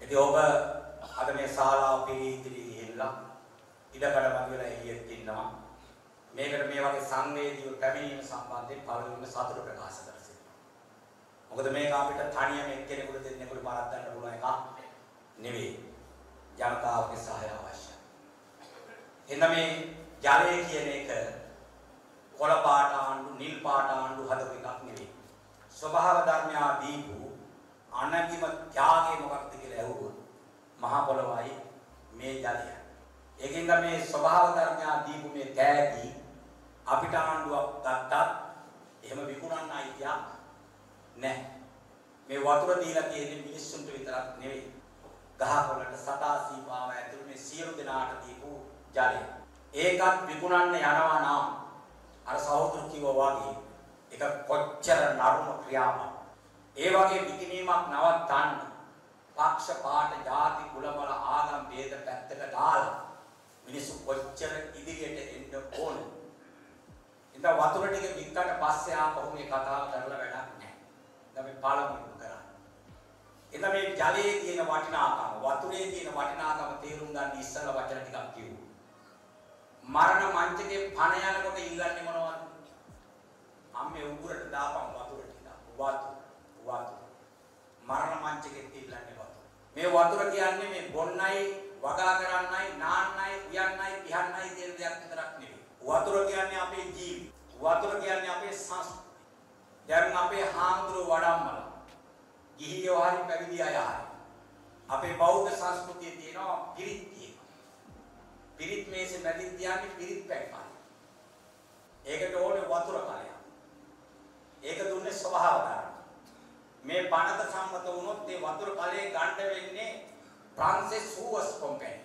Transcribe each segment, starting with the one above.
ඉතින් ඔබ අද මේ ශාලාව පිළිතිරි ගිහිල්ලා ඉඩකඩ මගියලා එළියෙත් ඉන්නවා. මේකට මේ වගේ සංවේදීව පැමිණීම සම්බන්ධයෙන් පළවෙනිම සතුට ප්‍රකාශ කරසිනවා. මොකද මේක අපිට තනියම එක්කෙනෙකුට දෙන්නෙකුට පරද්දන්න පුළුවන් එකක් නෙවෙයි. ජනතාවගේ සහාය අවශ්‍යයි. එන්න මේ ජලය කියන එක කොළ පාට ආණ්ඩු, නිල් පාට ආණ්ඩු හදපු එකක් නෙවෙයි. ස්වභාව ධර්මයා දීපු අනන්‍යම ත්‍යාගය මොකක්ද කියලා ඇහුවොත් මහ පොළොවයි මේ ජලය. ඒකින්ද මේ ස්වභාව ධර්මයා දීපු මේ තෑගි අපිට ආණ්ඩුවක් ගත්තත් එහෙම විකුණන්න අයිතියක් නැහැ. මේ වතුර දීලා තියෙන්නේ මිනිස්සුන්ට විතරක් නෙවෙයි. ගහකොළට සතා සීපාව ඇතුළු මේ සියලු දෙනාට දීපු ජලය. ඒකත් විකුණන්න යනවා නම් අර සහෝදර කිව්වා වගේ ඒක කොච්චර නරුම ක්‍රියාවක්. ඒ වගේ විකිණීමක් නවත්තන්න පක්ෂ පාට ಜಾති කුලවල ආගම් ભેද පැත්තක දාලා මිනිස්සු කොච්චර ඉදිරියට එන්න ඕන. ඉතින් වතුර ටික වික්කට පස්සේ ආපහු මේ කතාව කරලා වැඩක් නැහැ. දැන් මේ පාලනය කරා. එතන මේ ජලයේ තියෙන වටිනාකම, වතුරේ තියෙන වටිනාකම තේරුම් ගන්න ඉස්සෙල්ලා වචන ටිකක් කිව්වා. මරණ මංචකේ පණ යනකොට ඉල්ලන්නේ මොනවද? අම්මේ උගුරට දාපන් වතුර ටික. වතුර. මරණ මංචකේ ඉල්ලන්නේ වතුර. මේ වතුර කියන්නේ මේ බොන්නයි, වගා කරන්නයි, නාන්නයි, පියන්නයි, පිහන්නයි කියන දෙයක් විතරක් නෙවෙයි. වතුර කියන්නේ අපේ ජීවිතය. වතුර කියන්නේ අපේ සංස්කෘතිය. දැන් අපේ හාමුදුරුවෝ වඩම්මලා ගිහියෝ හරි පැවිදි අය හරි අපේ බෞද්ධ සංස්කෘතියේ තියෙනවා පිරිත් තියෙනවා. පිරිත් මේසේ මැදින් තියන්නේ පිරිත් පැටපයි. ඒකට ඕනේ වතුර කලයක්. ඒක දුන්නේ ස්වභාව ධර්ම. මේ පනත සම්මත වුණොත් ඒ වතුර කලයේ ගන්න වෙන්නේ ප්‍රංශේ සූවස් කොම්පැනි.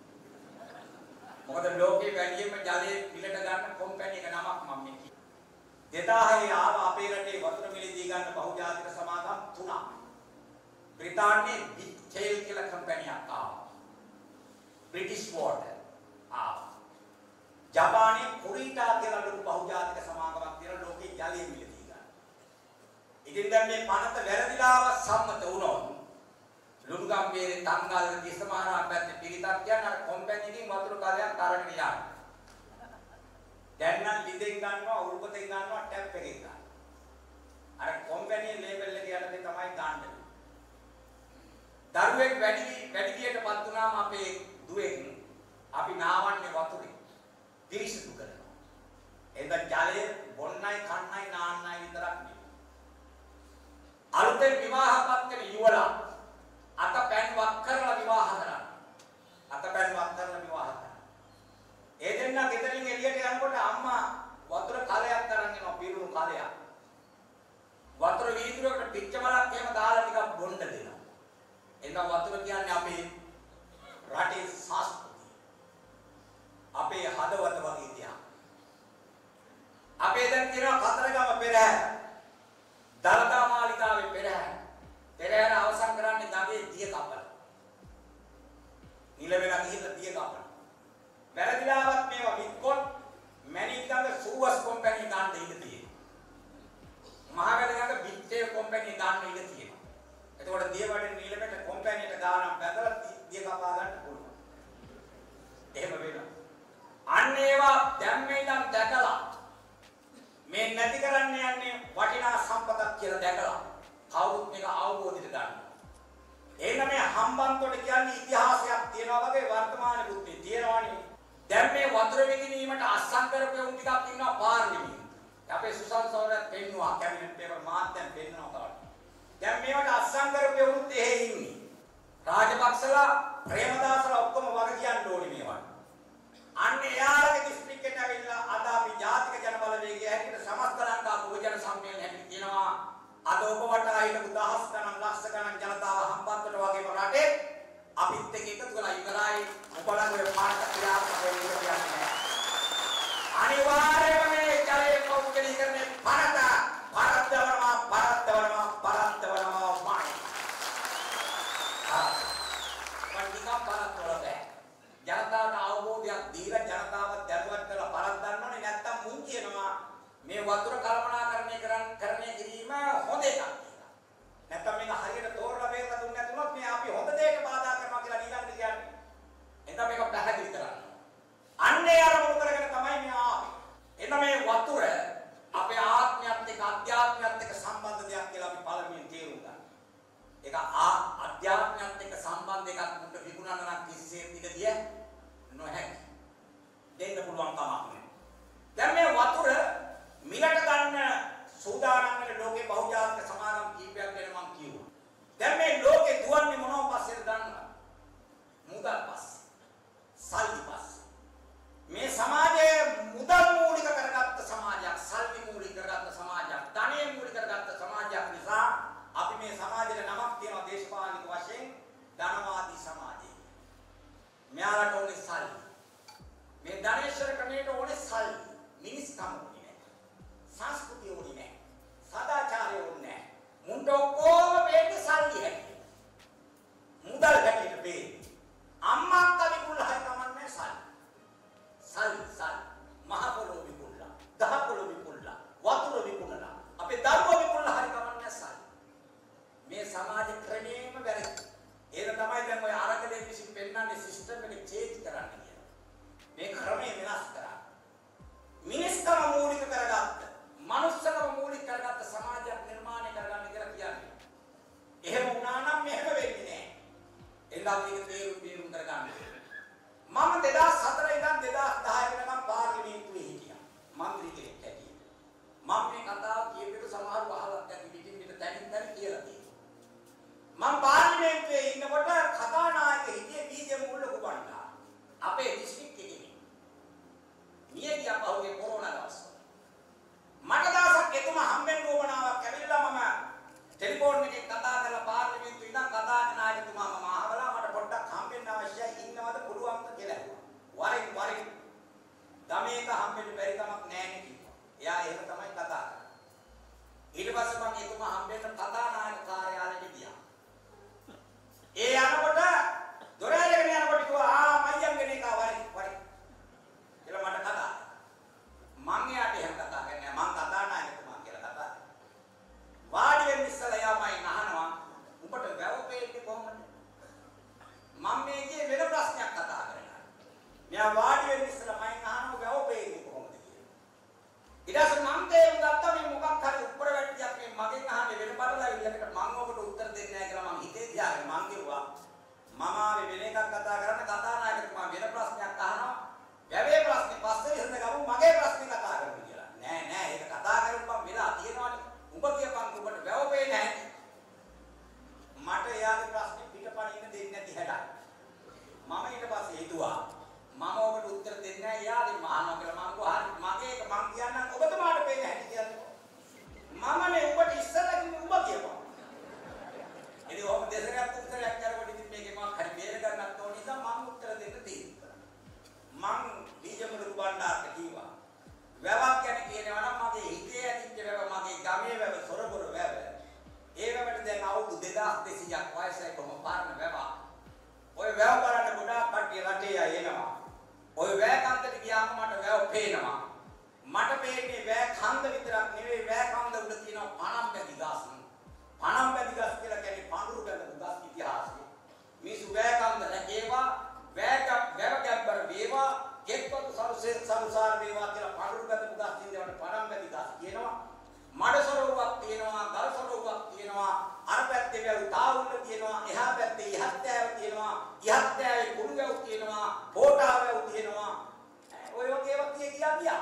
මොකද ලෝකේ වැඩිම ජලයේ පිළට ගන්න කොම්පැනි එක නමක් මම මේ කිව්වා. 2006 ආව අපේ රටේ වතුර මිලදී ගන්න බහුජාතික සමාගම් 3ක්. බ්‍රිතාන්‍යයේ බිට්ටේල් කියලා කම්පැනියක් ආවා. බ්‍රිටිෂ් වෝටර් ආවා. ජපානයේ කුරීටා කියලා ලොකු බහුජාතික සමාගමක් තියෙන ලෝකේ ජලය මිලදී ගන්න. ඉතින් දැන් මේ පනත වැරදිලාව සම්මත වුණොත් ලුණුගම්බේරේ තංගල් දිසමානා පැත්තේ පිරිතක් කියන අර කම්පැනි එකකින් වතුර කාලයක් අරගෙන යනවා. දැන් නම් ලිඳෙන් ගන්නවා, උරුපතෙන් ගන්නවා, ටැප් එකෙන් ගන්නවා. අර කම්පැනියේ ලේබල් එක යටතේ තමයි ගන්න. දරුවෙක් වැඩිවියටපත් වුණාම අපේ දුවෙන් අපි නාවන්නේ වතුරේ පිරිසිදු කරනවා. එතන ජලය බොන්නයි, කන්නයි, නාන්නයි විතරක් නෙවෙයි. අලුතෙන් විවාහපත් වෙන යුවලා අතපැන් වක් කරලා විවාහ කරනවා. අතපැන් වක් කරලා විවාහ කරනවා. ඒ දෙන්න ගෙදරින් එළියට යනකොට අම්මා වතුර කලයක් අරන් එනවා, පිරුණු කලයක්. වතුර වීදුරකට පිච්චමලක් එහෙම දාලා ටිකක් බොන්න දෙනවා. එතන වතුර කියන්නේ අපේ රටේ සංස්කෘතිය. අපේ හදවත වගේ තියා. අපේ දැන් තියෙනවා කතරගම පෙරහැර. දලදා මාලිගාවේ පෙරහැර. පෙරහැර අවසන් කරන්නේ ගඟේ දිය කපල. නිල වෙලා ගිහිල්ලා දිය කපල. වැරදිලාවත් මේවා වික්කොත් මැණික්ගඟ සූවස් කොම්පැනි ගන්න ඉඩ තියෙනවා. මහවැලිගඟ බිට්ටේ කොම්පැනි ගන්න ඉඩ තියෙනවා. එතකොට දියවැඩේ නිලමෙට කොම්පැනියට ගානම් බැඳලා දිය කපා ගන්න පුළුවන්. එහෙම වෙනවා. අන්න ඒවා දැන් මේ ඉඳන් දැකලා මේ නැති කරන්න යන්නේ වටිනා සම්පතක් කියලා දැකලා කවුරුත් මේක අවබෝධයට ගන්නවා. එහෙනම් මේ හම්බන්තොට කියන්නේ ඉතිහාසයක් තියනවා වගේ වර්තමාන බුද්ධිය තියෙනවනේ. දැන් මේ වතුර විකිණීමට අස්සම් කරපු උන් ටිකක් ඉන්නවා පාර්ලිමේන්තුවේ. අපේ සුසන් සෝරත් පෙන්නවා කැබිනට් පේපර් මාත්‍යම් පෙන්නනවා කාට. දැන් මේවට අස්සම් කරපු උන් එහෙ ඉන්නේ. රාජපක්ෂලා ප්‍රේමදාසලා ඔක්කොම වග කියන්න ඕනේ මේවට. අන්න එයාලගේ දිස්ත්‍රික්කයට ඇවිල්ලා අද අපි ජාතික ජනබලවේගය හැටියට සමස්ත ලංකා බහුජන සම්මේලනය හැටියට කියනවා අද ඔබ වටා හිටපු දහස් ගණන් ලක්ෂ ගණන් ජනතාව හම්බන්තොට වගේම රටේ අපිත් එක්ක එකතු කරලා ඉවරයි. ඔබලගේ පාරට ක්‍රියාත්මක වෙන්න කියන්නේ. අනිවාර්යයෙන්ම මේ ජලයේ පෞද්ගලීකරණය පරද්දවනවා මායි. වන්දිකා පරද්දවල බෑ. ජනතාවට අවබෝධයක් දීලා ජනතාව දැනුවත් කරලා පරද්දන්න ඕනේ. නැත්තම් මුන් කියනවා මේ වතුර කළමනාකරණය කිරීම හොඳ එකක් කියලා. නැත්තම් මේක හරියට තෝරලා බේරලා දුන්නේ නැතුනොත් මේ අපි හොඳ දෙයක බාධා මෙයාලට ඕනේ සල්ලි. මේ ධනේශ්වර ක්‍රමයට ඕනේ සල්ලි. මිනිස්කම් ඕනේ නැහැ. සංස්කෘතිය ඕනේ නැහැ. සදාචාරය ඕනේ නැහැ. මුන්ට ඔක්කොම වෙන්නේ සල්ලි හැටියට. මුදල් හැටියට වෙන්නේ. අම්මා අක්කා විකුණලා හරි කමන්නේ සල්ලි. සල්ලි. මහ පොළොව විකුණලා, දහ පොළොව විකුණලා, වතුර විකුණලා, අපේ දරුවෝ විකුණලා හරි කමන්නේ සල්ලි. මේ සමාජ ක්‍රමයෙන්ම වැරදි. ඒක තමයි දැන් ඔය අරකලේ විසින් පෙන්නන්නේ සිස්ටම් එක චේන්ජ් කරන්න කියලා. මේ ක්‍රමය වෙනස් කරා. මිනිස්කම මූලික කරගත්ත, මනුස්සකම මූලික කරගත්ත සමාජයක් නිර්මාණය කරගන්න කියලා කියන්නේ. එහෙම වුණා නම් මෙහෙම වෙන්නේ නැහැ. එන්දා මේක තේරුම් කරගන්න. මම 2004 ඉඳන් 2010 වෙනකම් පාර්ලිමේන්තුවේ හිටියා. මන්ත්‍රී කෙනෙක් හැටියට. මම මේ කතාව කියපිට සමහරව අහලත් ඇති පිටින් පිට තැනින් තැන කියලා තියෙනවා. මම පාර්ලිමේන්තුවේ ඉන්නකොට කතානායක හිටියේ බීජේ මුල්ල කුබණ්ඩා. අපේ දිස්ත්‍රික්කයේ කෙනෙක්. මියගියා පහුගිය කොරෝනා දවස්වල. මට දවසක් එතුමා හම්බෙන්න ඕමනාවක් ඇවිල්ලා මම ටෙලිෆෝන් එකේ කතා කරලා පාර්ලිමේන්තුවේ ඉඳන් කතා කරන ආයතනතුමා මම අහවලා මට පොඩ්ඩක් හම්බෙන්න අවශ්‍යයි ඉන්නවද පුළුවන්ද කියලා ඇහුවා. වරින් ගමේක හම්බෙන්න බැරි කමක් නැහැ කිව්වා. එයා එහෙම තමයි කතා කරන්නේ. ඊට පස්සේ මම එතුමා හම්බෙන්න කතානායක කාර්යාලයට ගියා. ඒ යනකොට දොර ඇරගෙන යනකොට කිව්වා මයියන්ගෙන එක වරින් කියලා මට කතා. මං එයාට එහෙම කතා කරන්නේ මං කතානායකතුමා කියලා කතා කරා. වාඩි වෙන්න ඉස්සලා යාමයි අහනවා උඹට වැව පෙන්නේ කොහොමද? මම මේ කියේ වෙන ප්‍රශ්නයක් කතා කරනවා. මෙයා වාඩි වෙන්න ඉස්සලා මම අහනවා වැව පෙන්නේ කොහොමද කියලා. ඊට පස්සේ මම තේරුම් ගත්තා මේ මොකක් හරි උඩ වැටියක් මේ මගෙන් අහන්නේ වෙන බඩලවිල්ලකට මම ඔබට උත්තර දෙන්නේ නැහැ කියලා මම හිතේ තියාගෙන මං කිව්වා මම ආවේ වෙන එකක් කතා කරන්න කතානායකතුමා වෙන ප්‍රශ්නයක් අහනවා. වැවේ ප්‍රශ්නේ පස්සේ ඉඳන් ගමු මගේ ප්‍රශ්නේ කතා කරමු කියලා. නෑ ඒක කතා කරපම් වෙලා තියෙනවනේ. උඹ කියපන් උඹට වැව පෙන්නේ නැහැ. මට එයාගේ ප්‍රශ්නේ පිටපණින්න දෙන්නේ නැති හැටයි. මම ඊට පස්සේ හිතුවා මම ඔබට උත්තර දෙන්නේ නැහැ එයාගේ මහානවා කියලා මම කොහරි මගේ එක මං කියන්නම් ඔබතුමාට පෙන්නේ නැහැ කියන්නේ. මමනේ උඹට ඉස්සලා කිව්වේ උඹ කියපන්. ඉතින් ඔබ දෙසරයක් උත්තරයක් කරගොඩ ඉතින් මේකේ මම හරි බේර ගන්නත් ඕන නිසා මම උත්තර දෙන්න තියෙනවා. මං බීජමුළු කුබණ්ඩාට කිව්වා වැවක් ගැන කියනවා නම් මගේ හිතේ ඇතිච්ච වැව මගේ ගමේ වැව සොරබොර වැව ඒ වැවට දැන් අවුරුදු 2200ක් වයසයි කොහොම පාරන වැව ඔය වැව බලන්න ගොඩාක් කට්ටිය රටේ අය එනවා ඔය වැව කන්දට ගියාම මට වැව පේනවා මට පේන්නේ වැව කන්ද විතරක් නෙවෙයි වැව කන්ද උඩ තියෙන පණම්බැදි ගස් කියලා කියන්නේ පඳුරු බැඳපු ගස් ඉතිහාසය මිසු වැව කන්ද රැකේවා වැව ගැබ්බර වේවා ගෙක්පත් සරුසාර වේවා කියලා පඳුරු බැඳපු ගස් ඉඳවට පණම්බැදි ගස් කියනවා මඩසරෝවක් තියෙනවා ගල්සරෝවක් තියෙනවා අර පැත්තේ වැව් තාවුල්ල තියෙනවා එහා පැත්තේ ඉහත්ෑව තියෙනවා ඉහත්ෑවේ කුණු වැව් තියෙනවා පෝටා වැව් තියෙනවා ඔය වගේ ඒවා ගියා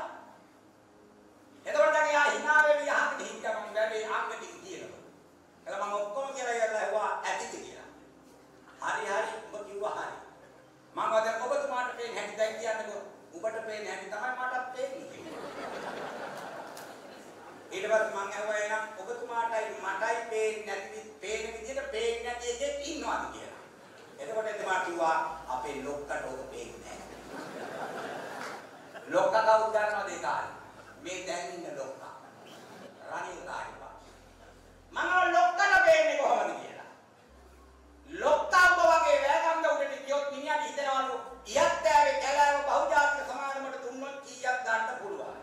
එතකොට දැන් යා hina වෙවි යහකට හිටියා මම වැවේ අංගටි කියනවා එලා මම ඔක්කොම කියලා ඉවරලා හුවා ඇතිද කියලා හරි ඔබ කිව්වා හරි මම දැන් ඔබතුමාට පේන්නේ හැටි දැන් කියන්නකෝ ඔබට පේන්නේ හැටි තමයි මටත් පේන්නේ ඊට පස්සේ මම අහුවා එහෙනම් ඔබතුමාටයි මටයි පේන්නේ විදිහට පේන්නේ නැති එකෙක් ඉන්නවාද කියලා. එතකොට එතුමා කිව්වා අපේ ලොක්කට ඔක පේන්නේ නැහැ. ලොක්කා කවුද දන්නවද ඒ කාලේ? මේ දැන් ඉන්න ලොක්කා. රණිල් රාජපක්ෂ. මම ලොක්කට පේන්නේ කොහොමද කියලා. ලොක්කා වගේ වැගම්ද උඩට ගියොත් මිනිහට හිතනවලු ඉහත්ෑවේ කැලෑව බහුජාතික සමාගමකට දුන්නොත් කීයක් ගන්න පුළුවන්.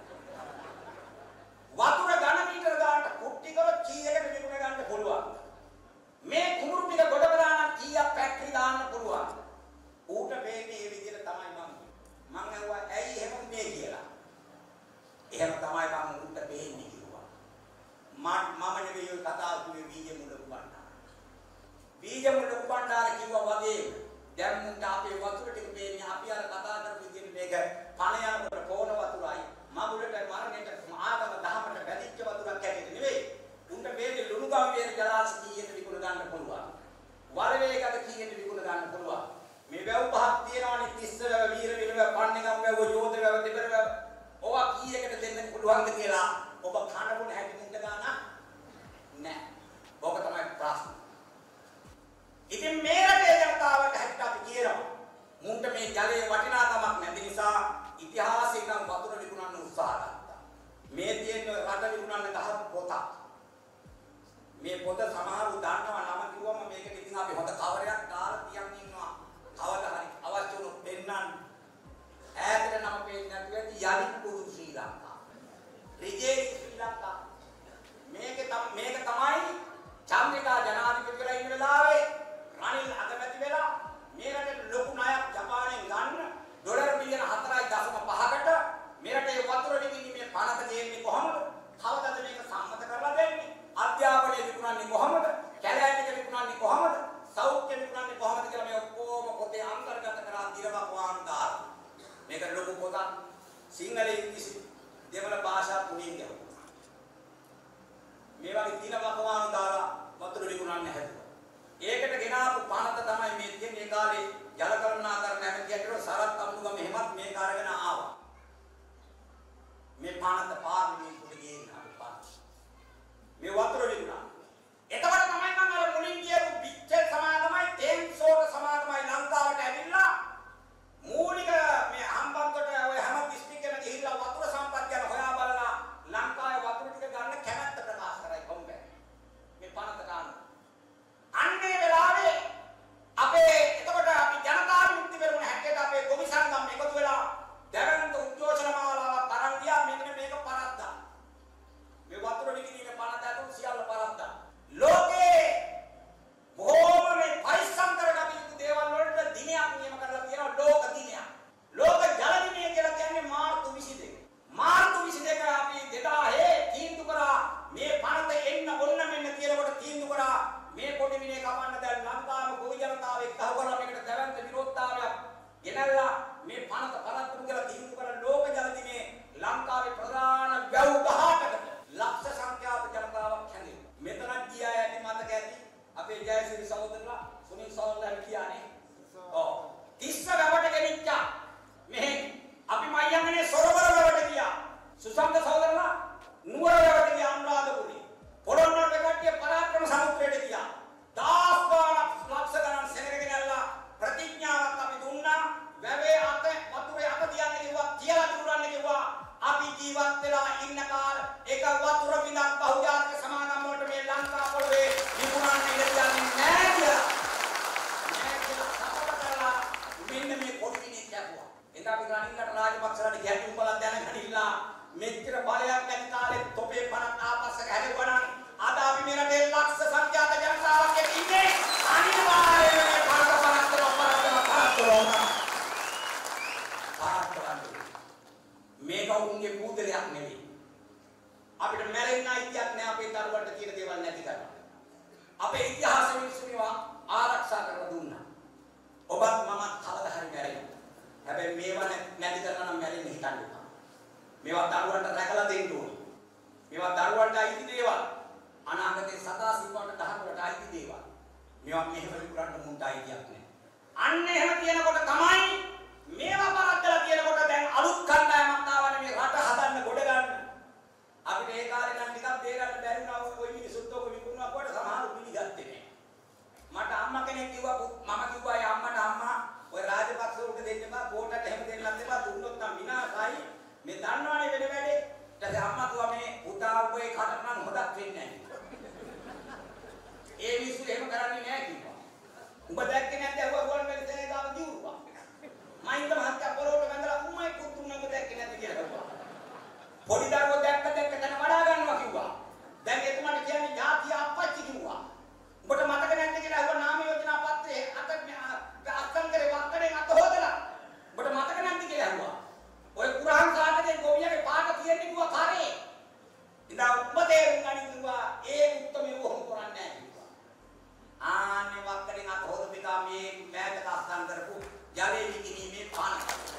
වතුර ඝන මීටර ගන්නට කුට්ටි කරොත් කීයකට විකුණ ගන්න පුළුවන්. මේ කුඹුරු ටික ගොඩ කරා නම් කීයක් ෆැක්ටරි දාන්න පුළුවන්. ඌට වෙන්නේ මේ විදිහට තමයි මම අහුවා ඇයි එහෙම මේ කියලා. එහෙම තමයි මම ඌට වෙන්නේ කිව්වා. මම නෙවෙයි ඔය කතාව කිව්වේ බීජමුළු කුබණ්ඩාර. බීජමුළු කුබණ්ඩාර කිව්වා වගේ දැන් මුන්ට අපේ වතුර ටික වෙන්නේ අපි අර කතා කරපු විදිහට මේක පණ යනකොට පොන වතුරයි මගුලට මරණයට ආගම දහමට බැඳිච්ච වතුරක් ඇටියෙ නෙවෙයි. උන්ට මේකේ ලුණු ගම්බීර ජලාශ කීයට විකුණ ගන්න පුළුවන්. වරවේගද කීයට විකුණ ගන්න පුළුවන්. මේ වැව් පහක් තියෙනවානේ තිස්ස වැව, වීර වැව, පන්නේගම් වැව, යෝධ වැව, දෙබර වැව. ඔවා කීයකට දෙන්න පුළුවන්ද කියලා ඔබ කනබුන හැටි මුන්ට ගන්න නෑ. ඕක තමයි ප්‍රශ්න. ඉතින් මේ රටේ ජනතාවට හැට අපි කියනවා මුන්ට මේ ජලයේ වටිනාකමක් නැති නිසා ඉතිහාසයෙන් නම් වතුර විකුණන්න උත්සාහ ගත්තා. මේ තියෙන රට විකුණන්න ගහපු පොතක්. මේ පොත සමහරව දන්නවා නම කිව්වම මේකට ඉතින් අපි හොඳ කවරයක් දාලා තියන් ඉන්නවා. කවදා හරි අවශ්‍ය වුණොත් පෙන්නන්න. ඈතට නම පේන්නේ නැති වෙද්දි යලිත් පුරු ශ්‍රී ලංකා. රිජේ ශ්‍රී ලංකා. මේක තමයි චන්ද්‍රිකා ජනාධිපතිවරයා ඉන්න වෙලාවේ රනිල් අගමැති වෙලා මේ රටේ ලොකු ණයක් ජපානයෙන් ගන්න ඩොලර් බිලියන 4.5කට මේ රටේ වතුර විකිණීමේ පනත දෙන්නේ කොහොමද? කවදාද මේක සම්මත කරලා දෙන්නේ? අධ්‍යාපනය විකුණන්නේ කොහොමද? කැලෑටික විකුණන්නේ කොහොමද? සෞඛ්‍ය විකුණන්නේ කොහොමද කියලා මේ ඔක්කොම පොතේ අන්තර්ගත කරලා දිරවක් වාන් දාලා. මේක ලොකු පොතක්. සිංහලෙන් කිසි දෙමළ භාෂා තුنين ගැහුවා. මේ වගේ දින වකවානු දාලා වතුර විකුණන්න හැදුවා. ඒකට ගෙනාපු පනත තමයි මේ තියෙන්නේ. ඒ කාලේ ජල කරුණාකරණ ඇමතියට සරත් අමුගම එහෙමත් මේක අරගෙන ආවා. මේ පනත පාර්ලිමේන්තුවට ගේන්න හදපන්. මේ වතුර විකුණන. එතකොට තමයි මම අර මුලින් කියපු පිච්චේ සමාගමයි තේන්සෝට සමාගමයි ලංකාවට ඇවිල්ලා මූලික මේ හම්බන්තොට ඔය හැම දිස්ත්‍රික්කෙම ගිහිල්ලා වතුර සම්පත් ගැන හොයා බලලා ලංකාවේ වතුර ටික ගන්න කැමැත්ත ප්‍රකාශ කරයි කොම්බේ. මේ පනත ගන්න. අන්නේ වෙලාවේ එතකොට අපි ජනතා විමුක්ති පෙරමුණ හැටියට අපේ ගොවි සංගම් එකතු වෙලා දැවැන්ත උද්ඝෝෂණ මාලාවක් අරන් ගියා. මේක පරද්දා. මේ වතුර විකිණීමේ පනත ඇතුළු සියල්ල පරද්දා. ලෝකේ බොහෝම මේ පරිස්සම් කරගත යුතු දේවල් වලට දිනයක් නියම කරලා තියෙනවා. ලෝක දිනයක්. ලෝක ජල දිනය කියලා කියන්නේ මාර්තු 22. මාර්තු 22 අපි 2000 තීන්දුව කරා මේ පනත එන්න ඕන මෙන්න කියලාකොට තීන්දුව කරා මේ පොඩි මිනිහ කපන්න දැන් ලංකාවේ ගොවි ජනතාව එක්ක හවරලා මේකට දැවැන්ත විරෝධතාවයක් ගෙනල්ලා මේ පනත පරද්දු කියලා තීන්දුව කරන ලෝක ජල දිනේ ලංකාවේ ප්‍රධාන වැව් 18කට ලක්ෂ සංඛ්‍යාත ජනතාවක් හැදෙනවා. මෙතන ගියා ඇති මතක ඇති අපේ ජයසිරි සහෝදරලා සුනිල් සහෝදරලා කියන්නේ. ඔව්. 30 වැවට ගෙනිච්චා. මෙහෙ අපි මයංගනේ සොරවර වැවට ගියා. සුසංග සහෝදරලා නුවර වැවට ගියා අනුරාධපුරේ. පොළොන්නරුව කට්ටිය පරාක්‍රම සමුද්‍රයට ගියා. 10 ගණන් ලක්ෂ ගණන් සෙනගගෙන ඇල්ලා ප්‍රතිඥාවක් අපි දුන්නා. වැවේ අත වතුරේ අත තියන්න කිව්වා, තියලා දුරන්න කිව්වා. අපි ජීවත් වෙලා ඉන්න කාල එක වතුර බිඳක් බහුජාතික සමාගම් වලට මේ ලංකා පොළවේ විකුණන්න ඉඩ දෙන්නේ නැහැ කියලා. මෙන්න මේ පොඩි කෙනෙක් යපුවා. එතන අපි රනිල්ලට රාජපක්ෂලාට ගැටුම් බලක් දැනගනිලා මෙච්චර බලයක් ඇති කාලේ තොපේ පනත් ආපස්සට හැදෙවනම් අද අපි මේ රටේ ලක්ෂ සංඛ්‍යාත ජනතාවක් එක්ක ඉන්නේ. අනිවාර්යයෙන්ම මේ පාරක මේක උන්ගේ පුදලයක් නෙවෙයි. අපිට මැරෙන්න අයිතියක් නැහැ අපේ දරුවන්ට කියන දේවල් නැති කරලා. අපේ ඉතිහාසෙ මිනිස්සුන්ව ආරක්ෂා කරලා දුන්නා. ඔබත් මමත් කවදා හරි මැරෙනවා. හැබැයි මේවා නැති කරලා නම් මැරෙන්න හිතන්න එපා. මේවා දරුවන්ට රැකලා දෙන්න ඕනේ. මේවා දරුවන්ට අයිති දේවල්. අනාගතේ සදා සිව්වන්ට දහවලට අයිති දේවල්. මේවා මෙහෙම විකුණන්න මුන්ට අයිතියක් නැහැ. අන්න එහෙම කියනකොට තමයි මේවා පරද්දලා කියනකොට දැන් අලුත් කණ්ඩායමක් ආවනේ මේ රට හදන්න ගොඩ ගන්න. අපිට ඒ කාලේ නම් ටිකක් බේරන්න බැරි වුණා. ඔය මිනිස්සුත් ඔක විකුණුවා කොට සමහරව පිළිගත්තේ නැහැ. මට අම්මා කෙනෙක් කිව්වා මම කිව්වා ඒ අම්මට අම්මා ඔය රාජපක්ෂ උට දෙන්න බා බෝටට එහෙම දෙන්නත් එපා දුන්නොත් නම් විනාශයි. මේ දන්නවනේ වෙන වැඩේ. ඊට පස්සේ අම්මා කිව්වා මේ පුතා ඔබේ කටට නම් හොදක් වෙන්නේ නැහැ. ඒ මිනිස්සු එහෙම කරන්නේ නැහැ කිව්වා. උඹ දැක්කේ නැද්ද අහුවා ගුවන් වැඩි තැන ගාව දියුරුවා. මයින්ද මහත්තයා පොරොට වැඳලා උඹයි පුතුන් උඹ දැක්කේ නැද්ද කියලා කිව්වා. පොඩි දරුවෝ දැක්ක තැන වඩා ගන්නවා කිව්වා. දැන් එතුමාට කියන්නේ ජාතිය අපච්චි කිව්වා. උඹට මතක නැද්ද කියලා අහුවා නාම යෝජනා පත්‍රයේ අත්සන්කරේ වක්කඩෙන් අත හොදලා. උඹට මතක නැද්ද කියලා අහුවා. ඔය කුරහන් සාකේ ගෝවියගේ පාට තියෙන්නේ කිව්වා කරේ. ඉතින් උඹ තේරුම් ගනින් කිව්වා ඒ උත්තමේ වොහොම කරන්නේ නැහැ කිව්වා. ආන්නේ වක්කඩෙන් අත හොදපිකා මේ මෑතක අත්සන් කරපු ජලයේ විකිණීමේ පාන.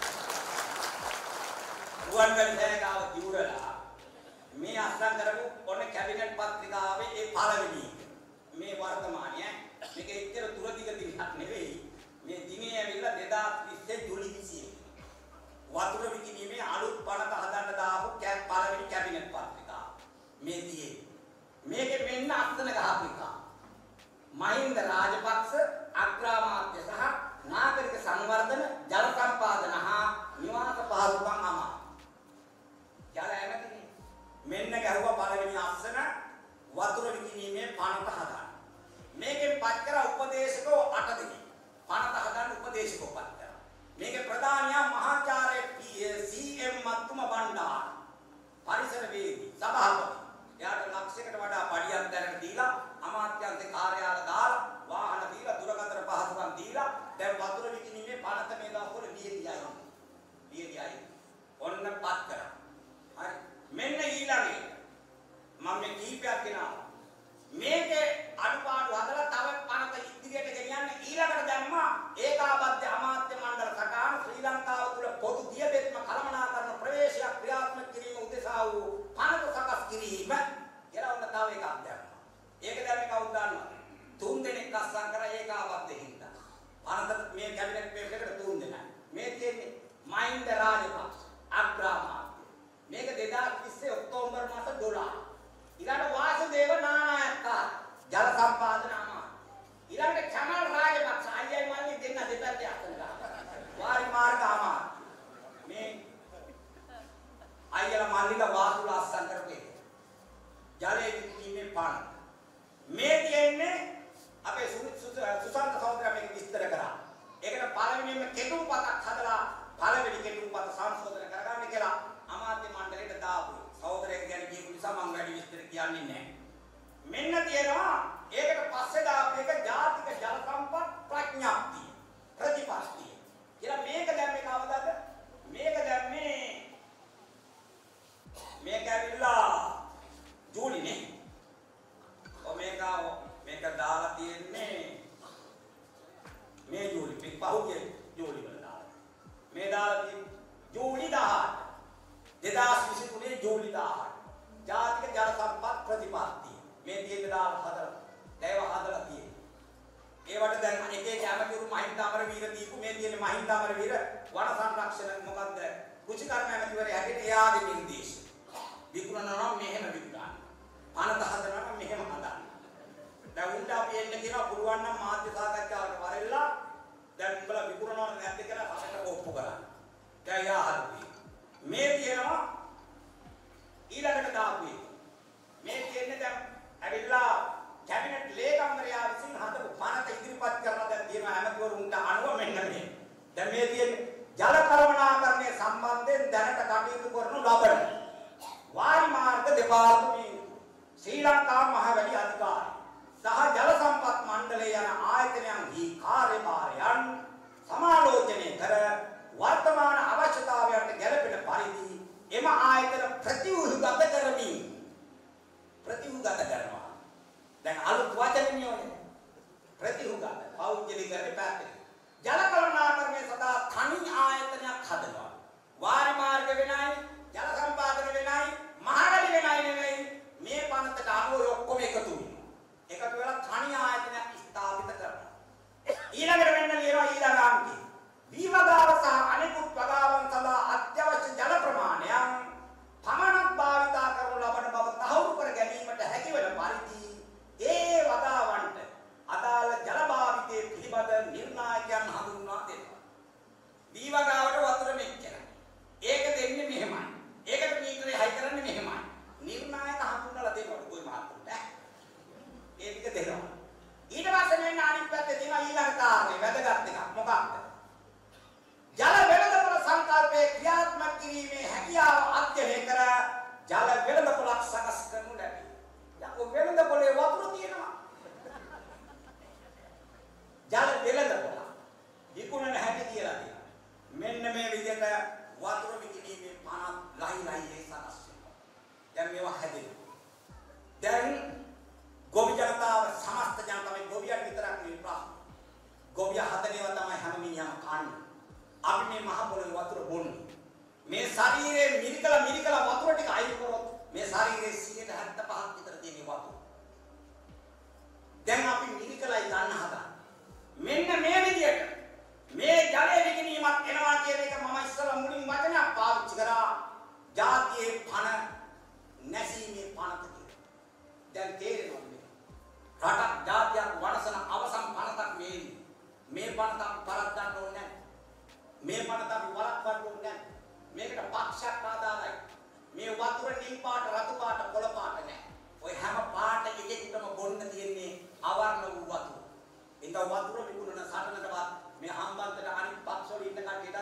ගුවන් වැඩි තැනකව දියුරලා මේ අත්සන් කරපු ඔන්න කැබිනට් පත්‍රිකාවේ ඒ පළවෙනි මේ වර්තමානය මේක එච්චර දුරදිග දිනක් නෙවෙයි. මේ දිනේ ඇවිල්ලා 2020 ජූලි 21. වතුර විකිණීමේ අලුත් පනත හදන්න දාපු පළවෙනි කැබිනට් පත්‍රිකාව. මේ තියෙන්නේ. මේකේ මෙන්න අත්දැක ගහපු එක. මහින්ද රාජපක්ෂ අග්‍රාමාත්‍ය සහ නාගරික සංවර්ධන මේකේ ප්‍රධානියා මහාචාර්ය CM මත්තුම බණ්ඩාර පරිසරවේදී සභාපති. එයාට ලක්ෂයකට වඩා පඩියක් දැනට දීලා අමාත්‍යාංශේ කාර්යාල දාලා වාහන දීලා දුරකථන පහසුකම් දීලා දැන් වතුර විකිණීමේ පනත මේ දවස්වල ලියලියයි. ඔන්න පත් කරා. හරි. මෙන්න ඊළඟේ මම මේ කීපයක් ගෙනාවා. මේකේ අනුපාඩු හදලා තව පනත ඉදිරියට ගෙනියන්න ඊළඟට දැම්මා ඒකාබද්ධ අමාත්‍ය මණ්ඩල සටහන ශ්‍රී ලංකාව තුළ පොදු දියබෙත්ම කළමනාකරන ප්‍රවේශයක් ක්‍රියාත්මක කිරීම උදෙසා වූ පනත සකස් කිරීම කියලා ඔන්න තව එකක් දැම්මා. ඒක දැම්මේ කවුද දන්නවද? 3 දෙනෙක් අස්සම් කරා ඒකාබද්ධ හින්දා. පනත මේ කැබිනට් පේපර් එකට 3 දෙනා. මේ තියෙන්නේ මහින්ද රාජපක්ෂ අග්‍රාමාත්‍ය. මේක 2020 ඔක්තෝබර් මාස 12. ඊළඟ වාසුදේව නානායක ජල සම්පාදන අමාත්‍ය. ඊළඟ චමල් රාජපක්ෂ අයියයි මල්ලි දෙන්න දෙපැත්තේ අතන වාරි මාර්ග අමාත්‍ය. මේ අයියලා මල්ලිලා වාසුලා අස්සම් කරපේ. ජලයේ විකිණීමේ පාන. මේ තියෙන්නේ අපේ සුසන්ත සහෝදරයා මේක විස්තර කරා. ඒකට පළවෙනිම කෙටුම්පතක් හදලා පළවෙනි කෙටුම්පත සංශෝධන කරගන්න කියලා අමාත්‍ය මණ්ඩලයට දාපු. සහෝදරයෙක් ගැන කියපු නිසා මම වැඩි විස්තර කියන්නේ නැහැ. මෙන්න තියෙනවා ඒකට පස්සේ දාපු එක ජාතික ජල සම්පත් ප්‍රඥාප්තිය ප්‍රතිපත්තිය. කියලා මේක දැම්මේ කවදාද? මේක දැම්මේ මේක ඇවිල්ලා ජූලිනේ. මේක දාලා තියෙන්නේ මේ ජූලි පහුගිය ජූලි වල දාලා. මේ දාලා තියෙන්නේ ජූලි 18. 2023 ජූලි 18. ජාතික ජල සම්පත් ප්‍රතිපත්තිය. මේ තියෙන්නේ දාලා හදලා. ඒව හදලා තියෙන්නේ. ඒවට දැන් එක එක ඇමතිවරු මහින්ද අමරවීර දීපු මේ තියෙන්නේ මහින්ද අමරවීර වන සංරක්ෂණ මොකද්ද? කුචිකර්ම ඇමතිවරයා හැටියට එයාගේ නිර්දේශ. විකුණනවා නම් මෙහෙම විකුණන්න. පනත හදනවා නම් මෙහෙම හදන්න. දැන් උන්ට අපි එන්න කියනවා පුළුවන් නම් මාධ්‍ය සාකච්ඡාවට වරෙල්ලා දැන් උඹලා විකුණනවද නැද්ද කියලා අපිට ඔප්පු කරන්න. දැන් යා හරියි. මේ තියෙනවා ඊළඟට දාපු එක. මේ තියෙන්නේ දැන් ඇවිල්ලා කැබිනට් ලේකම්වරයා විසින් හදපු පනත ඉදිරිපත් කරලා දැන් තියෙනවා ඇමතිවරුන්ට අනුව මෙන්න මේ. දැන් මේ තියෙන්නේ ජල කළමනාකරණය සම්බන්ධයෙන් දැනට කටයුතු කරනු ලබන වාරි මාර්ග දෙපාර්තමේන්තුව ශ්‍රී ලංකා මහ වැඩි අධිකාරිය සහ ජල සම්පත් මණ්ඩලය යන ආයතනයන්හි කාර්යභාරයන් සමාලෝචනය කර වර්තමාන අවශ්‍යතාවයන්ට ගැළපෙන පරිදි එම ආයතන ප්‍රතිව්‍යුහගත කරනවා. දැන් අලුත් වචන නියෝජනය ප්‍රතිව්‍යුහගත පෞද්ගලිකරණය පැත්තේ ජල කළමනාකරණය සඳහා තනි ආයතනයක් හදනවා. වාරි මාර්ග වෙනයි, ජල සම්පාදන වෙනයි, මහවැලි වෙනයි නෙවෙයි. මේ පනතට අනුව ඔක්කොම එකතු වෙනවා. එකතු වෙලා තනි ආයතනයක් ස්ථාපිත කරනවා. ඊළඟට වෙන්න ලියනවා ඊළඟ අංකය. වීවගාව සහ අනෙකුත් වගාවන් සඳහා අත්‍යවශ්‍ය ජල ප්‍රමාණයන් පමණක් භාවිතා කරනු ලබන බව තහවුරු කර ගැනීමට හැකිවන පරිදි ඒ වගාවන්ට අදාළ ජල භාවිතයේ පිළිබඳ නිර්ණායකයන් හඳුන්වා දෙනවා. වීවගාවට වතුර මෙච්චරයි. ඒක දෙන්නේ මෙහෙමයි. ඒකට මීටරේ හයි කරන්නේ මෙහෙමයි. නිර්ණායක හඳුන්වලා දෙනවා કોઈ මහත්තුන්ට. ඒ ටික දෙනවා. ඊට පස්සේ මෙන්න අනිත් පැත්තේ තියෙනවා ඊළඟ කාරණේ වැදගත් එකක්. මොකක්ද? ජල වෙළඳපොළ සංකල්පයේ ක්‍රියාත්මක කිරීමේ හැකියාව අධ්‍යයනය කර ජල වෙළඳපොළක් සකස් කරනු ලැබේ. යකෝ වෙළඳපොළේ වතුර තියෙනවා. ජල වෙළඳපොළ විකුණන හැටි කියලා තියෙනවා. මෙන්න මේ විදිහට වතුර විකිණීමේ පනත් ලයි සකස් වෙනවා. දැන් මේවා හැදෙනවා. දැන් ගොවි ජනතාව සමස්ත ජනතාවයි ගොවියන් විතරක් නෙවෙයි ප්‍රශ්න. ගොවියා හදනේවා තමයි හැම මිනිහම කන්නේ. අපි මේ මහ පොළොවේ වතුර බොන්නේ. මේ ශරීරයේ මිරිකලා වතුර ටික අයින් කරොත් මේ ශරීරයේ 75ක් විතර තියෙන වතුර. දැන් අපි මිරිකලයි ගන්න හදන්නේ. මෙන්න මේ විදියට මේ ජලයේ විකිණීමක් එනවා කියන එක මම ඉස්සර මුලින් වචනයක් පාවිච්චි කරා. ජාතියේ පණ නැසීමේ පණත කියලා. දැන් තේරෙනවද මේ? රටක් ජාතියක් වනසන අවසන් පණතක් මේ පණත අපි පරද්දන්න ඕනේ නැහැ. මේ පණත අපි වළක්වන්න ඕනේ නැහැ. මේකට පක්ෂයක් ආදායයි. මේ වතුර නිල් පාට, රතු පාට, කොළ පාට නැහැ. ඔය හැම පාට එකෙකුටම බොන්න තියෙන්නේ අවර්ණ වූ වතුර. ඒක වතුර විකුණන සටනකවත් මේ හම්බන්තට අනිත් පක්ෂවල ඉන්න කට්ටියට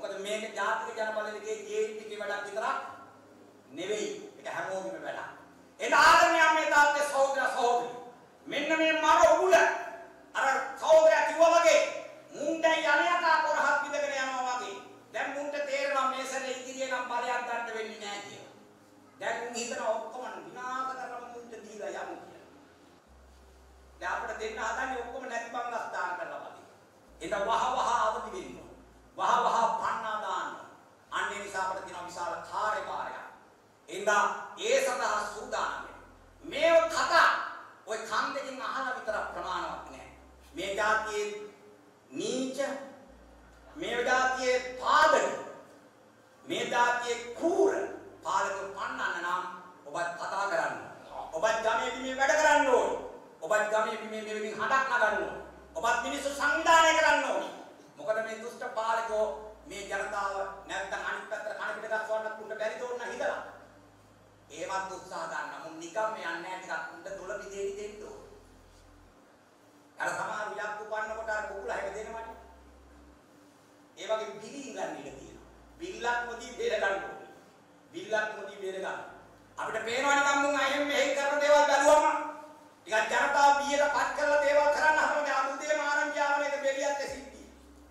මොකද මේක ජාතික ජනබලයේ ජීවිතේ වැඩක් විතරක් නෙවෙයි. ඒක හැමෝගෙම වැඩක්. එන ආදරණීය මේ තාත්තේ සහෝදර සහෝදරි. මෙන්න මේ මර උගුල අර සහෝදරයා කිව්වා වගේ මුන් දැන් යණයකා කොරහක් විදගෙන යනවා වගේ. දැන් මුන්ට තේරෙනවා මේ සැරේ ඉදිරියේ නම් බලයක් ගන්න වෙන්නේ නැහැ කියලා. දැන් මුන් හිතන ඔක්කොම විනාශ කරලා මුන්ට දීලා යමු කියලා. දැන් අපිට දෙන්න හදන්නේ ඔක්කොම නැති බංගස්ථාන කරලා වගේ. ඒක වහ අවදි වෙන්න. වහ පන්නා දාන්න. අන්න ඒ නිසා අපිට තියෙන විශාල කාර්යභාරයක්. එඳා ඒ සඳහා සූදානම් වෙන්න. මේ කතා ඔය කන් දෙකෙන් අහලා විතරක් ප්‍රමාණවත් නෑ. මේ જાතියේ නීච, මේ જાතියේ පාදක, මේ જાතියේ කූර පාලක පන්නන්න නම් ඔබත් කතා කරන්න. ඔබත් ගමේ බිමේ වැඩ කරන්න ඕනේ. ඔබත් ගමේ බිමේ මෙවැනි හඩක් නගන්න ඕනේ. ඔබත් මිනිස්සු සංවිධානය කරන්න ඕනේ. මොකද මේ දුෂ්ට පාලකෝ මේ ජනතාව නැත්තම් අනිත් පැත්තට කන පිට ගස්සවන්නත් උන්ට බැරි දෝන්න හිතලා. ඒවත් උත්සාහ ගන්න. මුන් නිකම් යන්නේ නැහැ ටිකක් උන්ට දොළ පිටේටි දෙන්න ඕනේ. අර සමහර විලක් උපන්නකොට අර කුකුලා හැම දෙනවනේ. ඒ වගේ බිලි ගන්න ඉඩ තියෙනවා. බිල්ලක් මොදී බේර ගන්න ඕනේ. බිල්ලක් මොදී බේර ගන්න. අපිට පේනවා නිකම් මුන් අයින් මෙහෙ කරන දේවල් බැලුවම ටිකක් ජනතාව බියට පත් කරලා දේවල් කරන්න හදනවා. අමුදේ මාරන් යාවනේක බෙලියත් සිද්ධි.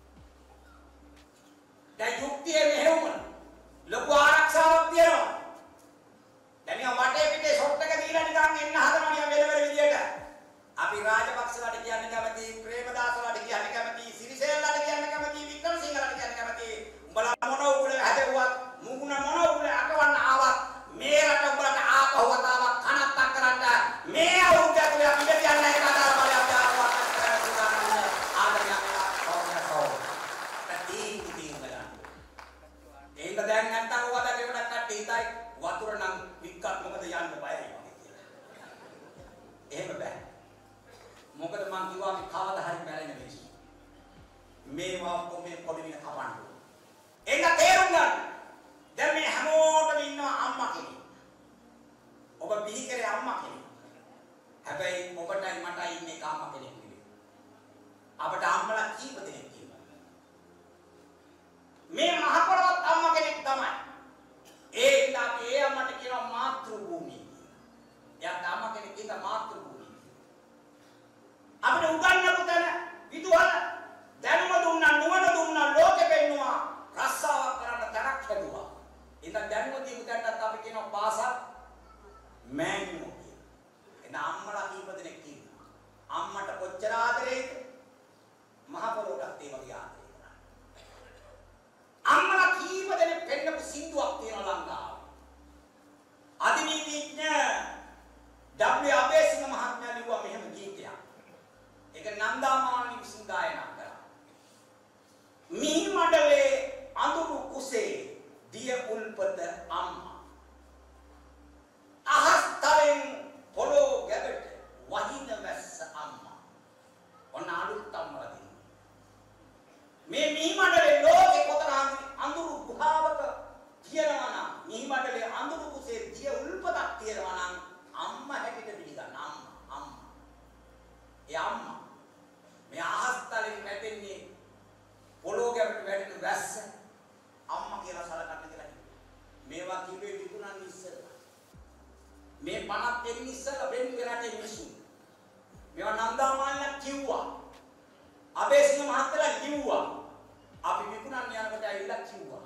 දැන් යුක්තිය මෙහෙවම ලොකු ආරක්ෂාවක් තියෙනවා. දැන් නිකන් වටේ පිටේ ෂොට් එක දීලා නිකන් එන්න හදනවා නිකන් වෙලවල විදියට. අපි රාජපක්ෂලාට කියන්න කැමති, ප්‍රේමදාසලාට කියන්න කැමති, සිරිසේනලාට කියන්න කැමති, වික්‍රමසිංහලාට කියන්න කැමති. උඹලා මොන උගුල හැදෙව්වත්, මුගුණ මොන උගුල අකවන්න ආවත් මේ රට උඹලට ආපහු වතාවක් කනත්තක් කරන්න මේ අවුරුද්ද ඇතුලේ අපි ඉඳ තියන්නේ කතාව බලයක් දානවා ආදරයක් සෞඛ්‍යසෝ. ඒක දැන් නැත්තම් ඔයාලා දෙවඩක් කට්ටි හිතයි වතුර නම් වික්කත් මොකද යන්න බයයි වගේ කියලා. එහෙම බෑ. මොකද මං කිව්වා මේ කවදා හරි මැරෙන මිනිස්සු. මේවා කොමේ පොඩි වින කපන්න. ඒක තේරුම් ගන්න. දැන් මේ හැමෝටම ඉන්නවා අම්මා කෙනෙක්. ඔබ බිහි කරේ අම්මා කෙනෙක්. හැබැයි ඔබටයි මටයි ඉන්නේ අම්මා කෙනෙක් නෙවෙයි. අපට අම්මලා කීප දෙනෙක් ඉන්නවා. මේ මහ පොළොවත් අම්මා කෙනෙක් තමයි. ඒ අම්මට කියනවා මාතෘ භූමිය කියලා. එයාට අම්මා කෙනෙක් කියන මාතෘ භූමිය. අපිට උගන්වපු තැන විදුහල දැනුම දුන්නා, නුවණ දුන්නා, ලෝකෙ පෙන්නුවා, රස්සාවක් කරන්න තරක් හැදුවා. ඉතින් දැනුම දීපු තැනට අපි කියනවා පාසල් මෑණියෝ කියලා. එන අම්මලා කීප දෙනෙක් ඉන්නවා. අම්මට කොච්චර ආදරේද? මහ පොළොවටත් ඒ වගේ ආදරේ කරා. අම්මලා කීප දෙනෙක් පෙන්නපු සින්දුවක් තියෙනවා ලංකාවේ. අධිනීතිඥ W. අබේසිංහ මහත්මයා ලිව්වා මෙහෙම ගීතයක්. ඒක නන්දාමාලනි විසින් ගායනා කරා. මිහි මඩලේ අඳුරු කුසේ දිය උල්පත අම්මා. අහස් තලෙන් පොළොව ගැබට වහින වැස්ස අම්මා. ඔන්න අලුත් අම්මලා දෙනවා. මේ මිහි මඩලේ ලෝකේ කොතරම් අඳුරු ගුහාවක තියෙනවා නම් මිහි මඩලේ අඳුරු කුසේ දිය උල්පතක් තියෙනවා නම් අම්මා හැටියට පිළිගන්න අම්මා. ඒ අම්මා මේ අහස්තලෙන් වැටෙන්නේ පොළොව ගැබට වැටෙන වැස්ස අම්මා කියලා සලකන්න කියලා කිව්වා. මේවා කිව්වේ විකුණන් ඉස්සෙල්ලා. මේ පණක් දෙන්න ඉස්සෙල්ලා වෙන්නේ රටේ මිනිස්සු. මේවා නන්දාමාලලා කිව්වා. අබේසිංහ මහත්තයා කිව්වා. අපි විකුණන්න යනකොට ඇවිල්ලා කිව්වා.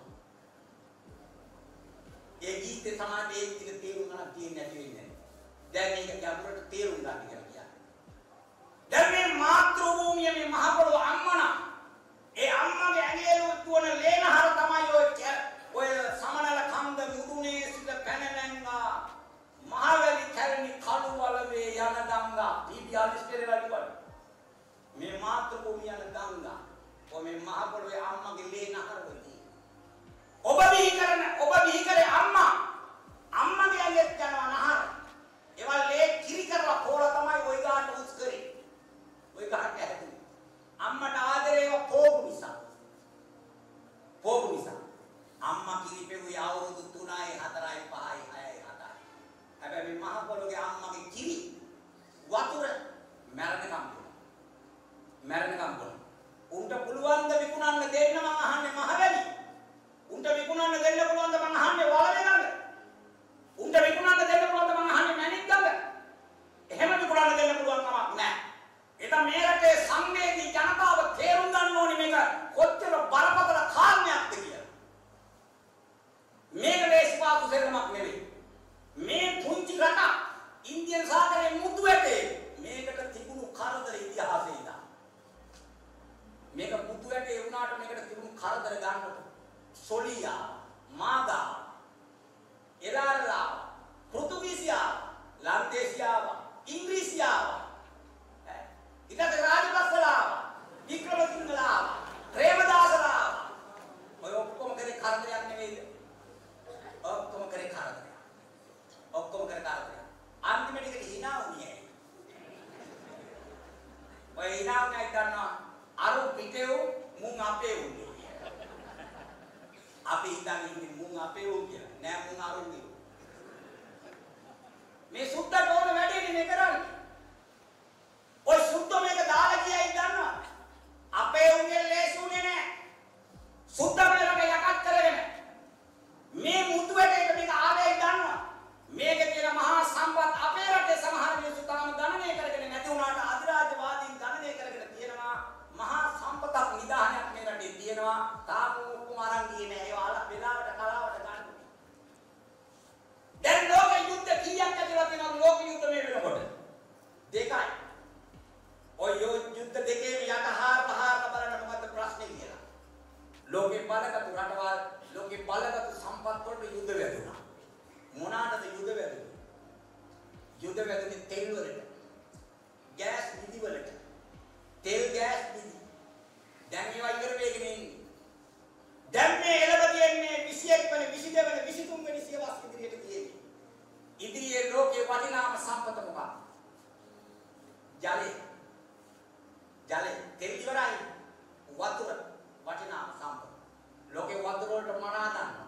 ඒ ගීතේ තමයි ඒ ටික තේරුම් ගන්න තියෙන්නේ නැති වෙන්නේ. දැන් මේක ගැඹුරට තේරුම් ගන්න කියලා කියන්නේ. දැන් මේ මාතෘ භූමිය මේ මහ පොළොව අම්මනා. ඒ අම්මගේ ඇඟේ දුවන ලේනහර තමයි ඔය සමනල කන්ද මුදුනේ සිට පැන නැංගා මහවැලි කැලණි කඩු වලවේ යන ගංගා දීපියාලිස්ටේලා කිව්වා. මේ මාතෘ භූමිය යන ගංගා ඔය මේ මහ පොළොවේ අම්මගේ ලේනහර වෙදී. ඔබ බිහි කරේ අම්මා. අම්මගේ ඇඟෙත් යනවා නහර. ඒවල් ලේ කිරි කරලා පොළ තමයි ওই ගාට උස් කරේ. ওই ගාට ඇතුළේ. අම්මට ආදරේව පොපු නිසා. අම්මා කිරි පෙව්වේ අවුරුදු 3යි 4යි 5යි 6යි 7යි. හැබැයි මේ මහ පොළොවේ අම්මගේ කිරි වතුර මැරෙනකම් බොන. උන්ට පුළුවන් ද විකුණන්න දෙන්න මං අහන්නේ මහවැලි. උන්ට විකුණන්න දෙන්න පුළුවන්ද මං අහන්නේ වලවේ ගඟ? උන්ට විකුණන්න දෙන්න පුළුවන්ද මං අහන්නේ මැණික් ගඟ? එහෙම විකුණන්න දෙන්න පුළුවන් කමක් නැහැ. එතන මේ රටේ සංවේදී ජනතාව තේරුම් ගන්න ඕනේ මේක කොච්චර බරපතල කාරණයක්ද කියලා. මේක දේශපාලන සෙල්ලමක් නෙවෙයි. මේ පුංචි රට ඉන්දියන් සාගරයේ මුතු ඇටේ මේකට තිබුණු කරදර ඉතිහාසයේ ඉඳන්. මේක මුතු ඇටේ වුණාට මේකට තිබුණු කරදර ගන්නකොට සොලියා, මාගා, එලාරලා, පෘතුගීසියා, ලන්දේසියාව, ඉංග්‍රීසියාව, ඉතින් රාජපක්ෂලාව, වික්‍රමසිංහලාව, ප්‍රේමදාසලාව ඔය ඔක්කොම කරේ කරදරයක් නෙවෙයිද? ඔක්කොම කරේ කරදරයක්. ඔක්කොම කරේ කරදරයක්. අන්තිමට ඒක hina වුණේ ඇයි? ඔය hina වුණයි ගන්නවා අරු පිටේ මුං අපේ උන්නේ. අපි හිතන්නේ ඉන්නේ මුං අපේ උන් කියලා. නෑ මුං අරුන්ගේ. මේ සුද්දට ඕන වැඩේ නේ කරන්නේ. ඔය සුද්ද මේක දාලා ගියයි දන්නවා. අපේ උන්ගේ ලේසුනේ නෑ. සුද්ද මේකට යකත් කරගෙන මේ මුතුවට එක මේක ආවේ දන්නවා. මේක කියන මහා සම්පත් අපේ රටේ සමහර මිනිස්සු තාම ගණනය කරගෙන නැති වුණාට අධිරාජ්‍යවාදීන් ගණනය කරගෙන තියෙනවා. මහා සම්පතක් නිදානයක් මේ රටේ තියෙනවා. තාම ඔක්කොම අරන් ගියේ නෑ. ඒවා අල වෙලාවට කලාවට ගන්න. දැන් ලෝක යුද්ධ කීයක් ඇතිලා තියෙනවද ලෝක යුද්ධ මේ වෙනකොට? දෙකයි. ඔය යුද්ධ දෙකේම යටහාර පහර බලන්න මොකද්ද ප්‍රශ්නේ කියලා. ලෝකේ බලගත් රටවල් ලෝකේ බලගත් සම්පත් වලට යුද්ධ වැදුනා. මොනකටද යුද්ධ වැදුනේ? යුද්ධ වැදුනේ තෙල් වලට. ගෑස් නිදි වලට. තෙල් ගෑස් නිදි. දැන් ඒවා ඉවර වෙගෙන ඉන්නේ. දැන් මේ එළඹ තියන්නේ 21 වෙනි 22 වෙනි 23 වෙනි සියවස් ඉදිරියට තියෙන්නේ. ඉදිරියේ ලෝකේ වටිනාම සම්පත මොකක්ද? ජලය. ජලය තෙල් ඉවරයි. වතුර වටිනාම සම්පත. ලෝකේ වතුර වලට මරා දානවා.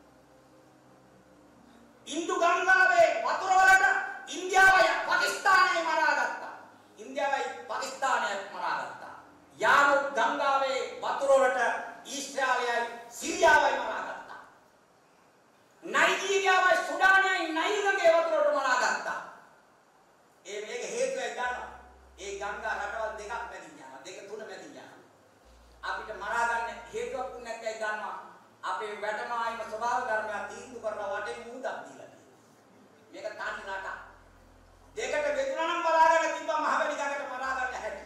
ඉන්දු ගංගාවේ වතුර වලට ඉන්දියාවයි පාකිස්තානයයි මරා ගත්තා. ඉන්දියාවයි පාකිස්තානයයි මරා ගත්තා. යාමු ගංගාවේ වතුර වලට ඊශ්‍රායලයයි සිරියාවයි මරා ගත්තා. නයිජීරියාවයි සුඩානයයි නයිල් ගඟේ වතුර වලට මරා ගත්තා. මේක හේතුවයි ගන්නවා. ඒ ගංගා රටවල් දෙකක් මැදින් යනවා. දෙක තුන මැදින් යනවා. අපිට මරා ගන්න හේතුවක් නැත්නම් ගන්නවා. අපේ වැටමායිම ස්වභාව ධර්මය තීන්දුව කරලා වටේ මුහුදක් දීලා තියෙනවා. මේක තාටි රට. දෙකට බෙදුණා නම් බලාගෙන තිබ්බා මහවැලි ගඟට මරා ගන්න හැටි.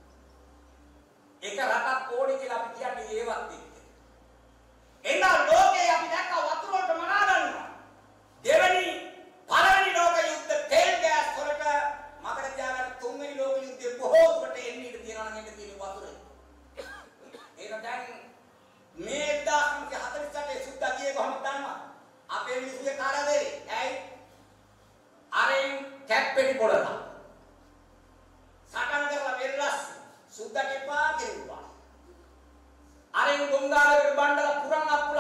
එක රටක් ඕනේ කියලා අපි කියන්නේ ඒවත් එක්ක. එහෙනම් ලෝකේ අපි දැක්ක වතුර වලට මරා ගන්නවා. පළවෙනි ලෝක යුද්ධ තෙල් ගෑස් වලට මතක තියාගන්න තුන්වෙනි ලෝක යුද්ධේ බොහෝ දුරට එන්නේ ඉඳ තියනවා නම් එන්න තියෙන වතුරේ. ඒක දැන් මේ 1948 සුද්දා ගියේ කොහොමද දන්නවද? අපේ මිනිස්සුගේ කාරදේ. ඇයි? අරෙන් කැප්පෙටි පොළලා. සටන් කරලා වෙල්ලස් සුද්දා කෙපා කෙරුවා. අරෙන් ගොංගාලේට බණ්ඩල පුරන් අප්පුල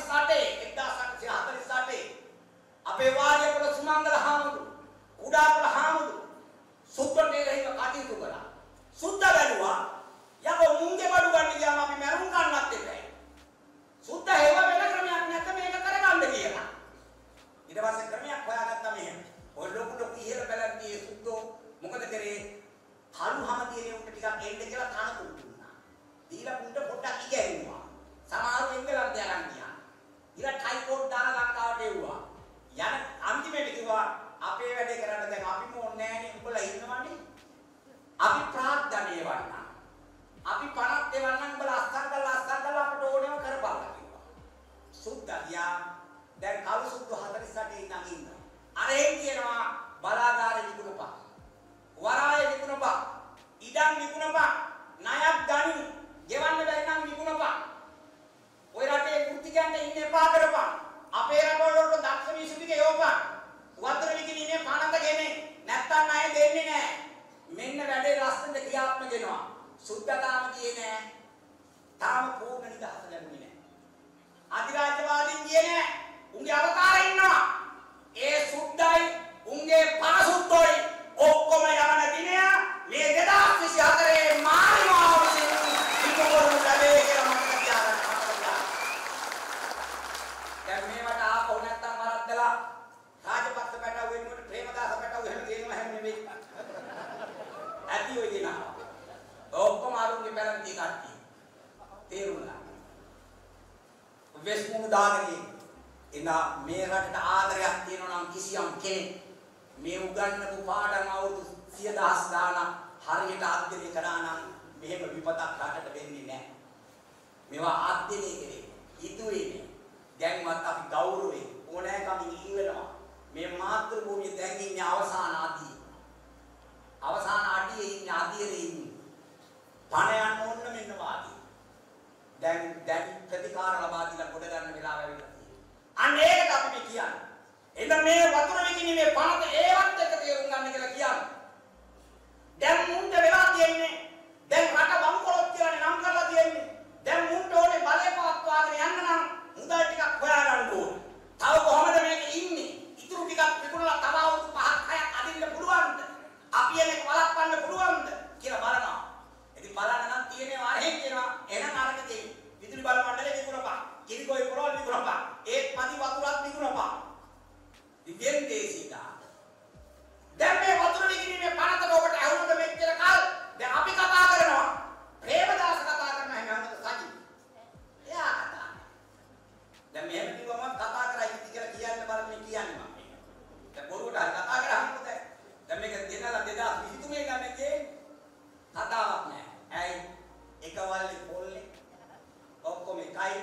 1948 අපේ වාරියපුර සුමංගල හාමුදුරු කුඩාපුර හාමුදුරු සුද්දට එහෙම කටයුතු කළා. සුද්දා බැලුවා යකෝ මුංගේ බඩු ගන්න ගියාම අපි මරුන් කන්නත් එපා. සුද්ද හේව වෙන ක්‍රමයක් නැත්නම් මේක කරගන්න කියලා. ඊට පස්සේ ක්‍රමයක් හොයාගත්තා මෙහෙම. ඔය ලොකු ඉහළ බැලන්තියේ සුද්දෝ මොකද කරේ? කළු හැම තියෙන උන්ට ටිකක් එන්න කියලා තනතුරු දුන්නා. දීලා පුන්ට පොඩ්ඩක් ඉගෙනුවා. සමහරව එංගලන්තය යන්න ගියා. ඊට ටයිකෝඩ් දාලා ලංකාවට එව්වා. යන අන්තිමට කිව්වා අපේ වැඩේ කරන්න දැන් අපිම ඕනේ නෑනේ උඹලා ඉන්නවනේ. අපි ප්‍රාර්ථනා වන්නා. අපි පණක් දෙවන්නම් උඹලා අස්සන් කරලා අපට ඕනෙම කරපල්ලා කිව්වා. සුද්දා ගියා. දැන් කවු සුද්දු 48 ඉඳන් ඉන්නවා. අරෙන් කියනවා බලාගාර විකුණපන්. වරාය විකුණපන්. ඉඩම් විකුණපන්. ණයක් ගනි. ගෙවන්න බැරි නම් විකුණපන්. ඔය රටේ වෘත්තිකයන්ට ඉන්න එපා කරපන්. අපේ රටවල වලට දක්ෂ මිනිස්සු ටික යොපන්. වතුර විකිණීමේ පණත ගෙනේ. නැත්තම් ණය දෙන්නේ නෑ. මෙන්න වැඩේ ලස්සනට ක්‍රියාත්මක වෙනවා. සුද්දා තාම ගියේ නෑ. තාම පූර්ණ නිදහස ලැබුණේ නෑ. අධිරාජ්‍යවාදීන් ගියේ නෑ. උන්ගේ අවතාරය ඉන්නවා. ඒ සුද්දයි උන්ගේ පරසුද්දෝයි ඔක්කොම යවන දිනය මේ 2024 මාරිමාව විසින් ඉක්මවුණු ලැබේ කියලා මම කියනවා. පැලන්ති කට්ටිය. තේරුණා. වෙස්මුණු දාගෙන එන මේ රටට ආදරයක් තියෙනවා නම් කිසියම් කෙනෙක් මේ උගන්වපු පාඩම් අවුරුදු 100,000 දාන හරියට අධ්‍යයනය කරා නම් මෙහෙම විපතක් රටට වෙන්නේ නැහැ. මේවා අධ්‍යයනය කරේ. හිතුවේ නේ. දැන්වත් අපි ගෞරවයෙන් ඕනෑකමින් ඉල්ලනවා. මේ මාතෘ භූමිය දැන් ඉන්නේ අවසාන අධිය. අවසාන අඩියේ ඉන්නේ අධියේ ඉන්නේ. පණ යන්න ඕන මෙන්න වාදී. දැන් ප්‍රතිකාර ලබා දීලා කොට ගන්න වෙලාව ඇවිල්ලා තියෙනවා. අන්න ඒකට අපි මේ කියන්නේ. එන්න මේ වතුර විකිණීමේ පනත ඒවත් එක තේරුම් ගන්න කියලා කියන්නේ. දැන් මුන්ට වෙලා තියෙන්නේ. දැන් රට වංකොලොත් කියලානේ නම් කරලා තියෙන්නේ. දැන් මුන්ට ඕනේ බලය පවත්වාගෙන යන්න නම් මුදල් ටිකක් හොයාගන්න ඕනේ. තව කොහොමද මේක ඉන්නේ? ඉතුරු ටිකක් විකුණලා තව අවුරුදු 5ක් 6ක් අදින්න පුළුවන්ද? අපි එන්නේ වළක්වන්න පුළුවන්ද කියලා බලනවා. ඉතින් බලන්න නම් තියෙන්නේ වරහෙන් කියනවා එහෙනම් අරක තියෙන්නේ. විදුලි බල මණ්ඩලේ විකුණපන්. කිරිගොයි පොරවල් විකුණපන්. ඒත් පදි වතුරත් විකුණපන්. ඉතින් දේශීතා. දැන් මේ වතුර විකිණීමේ පනතට ඔබට ඇහුනද මෙච්චර කල්? දැන් අපි කතා කරනවා. ප්‍රේමදාස කතා කරනවා හැමෝම සජි. එයා කතා. දැන් මෙහෙම කිව්වම කතා කරයි කියලා කියන්න බලන්නේ කියන්නේ මම. දැන් බොරුවට හරි කතා කරාම මොකද? දැන් මේක දෙනලා 2023 ගන්න කියන්නේ කතාවක් නෑ. ඇයි? එකවල්ලි පොල්ලේ ඔක්කොම එකයි.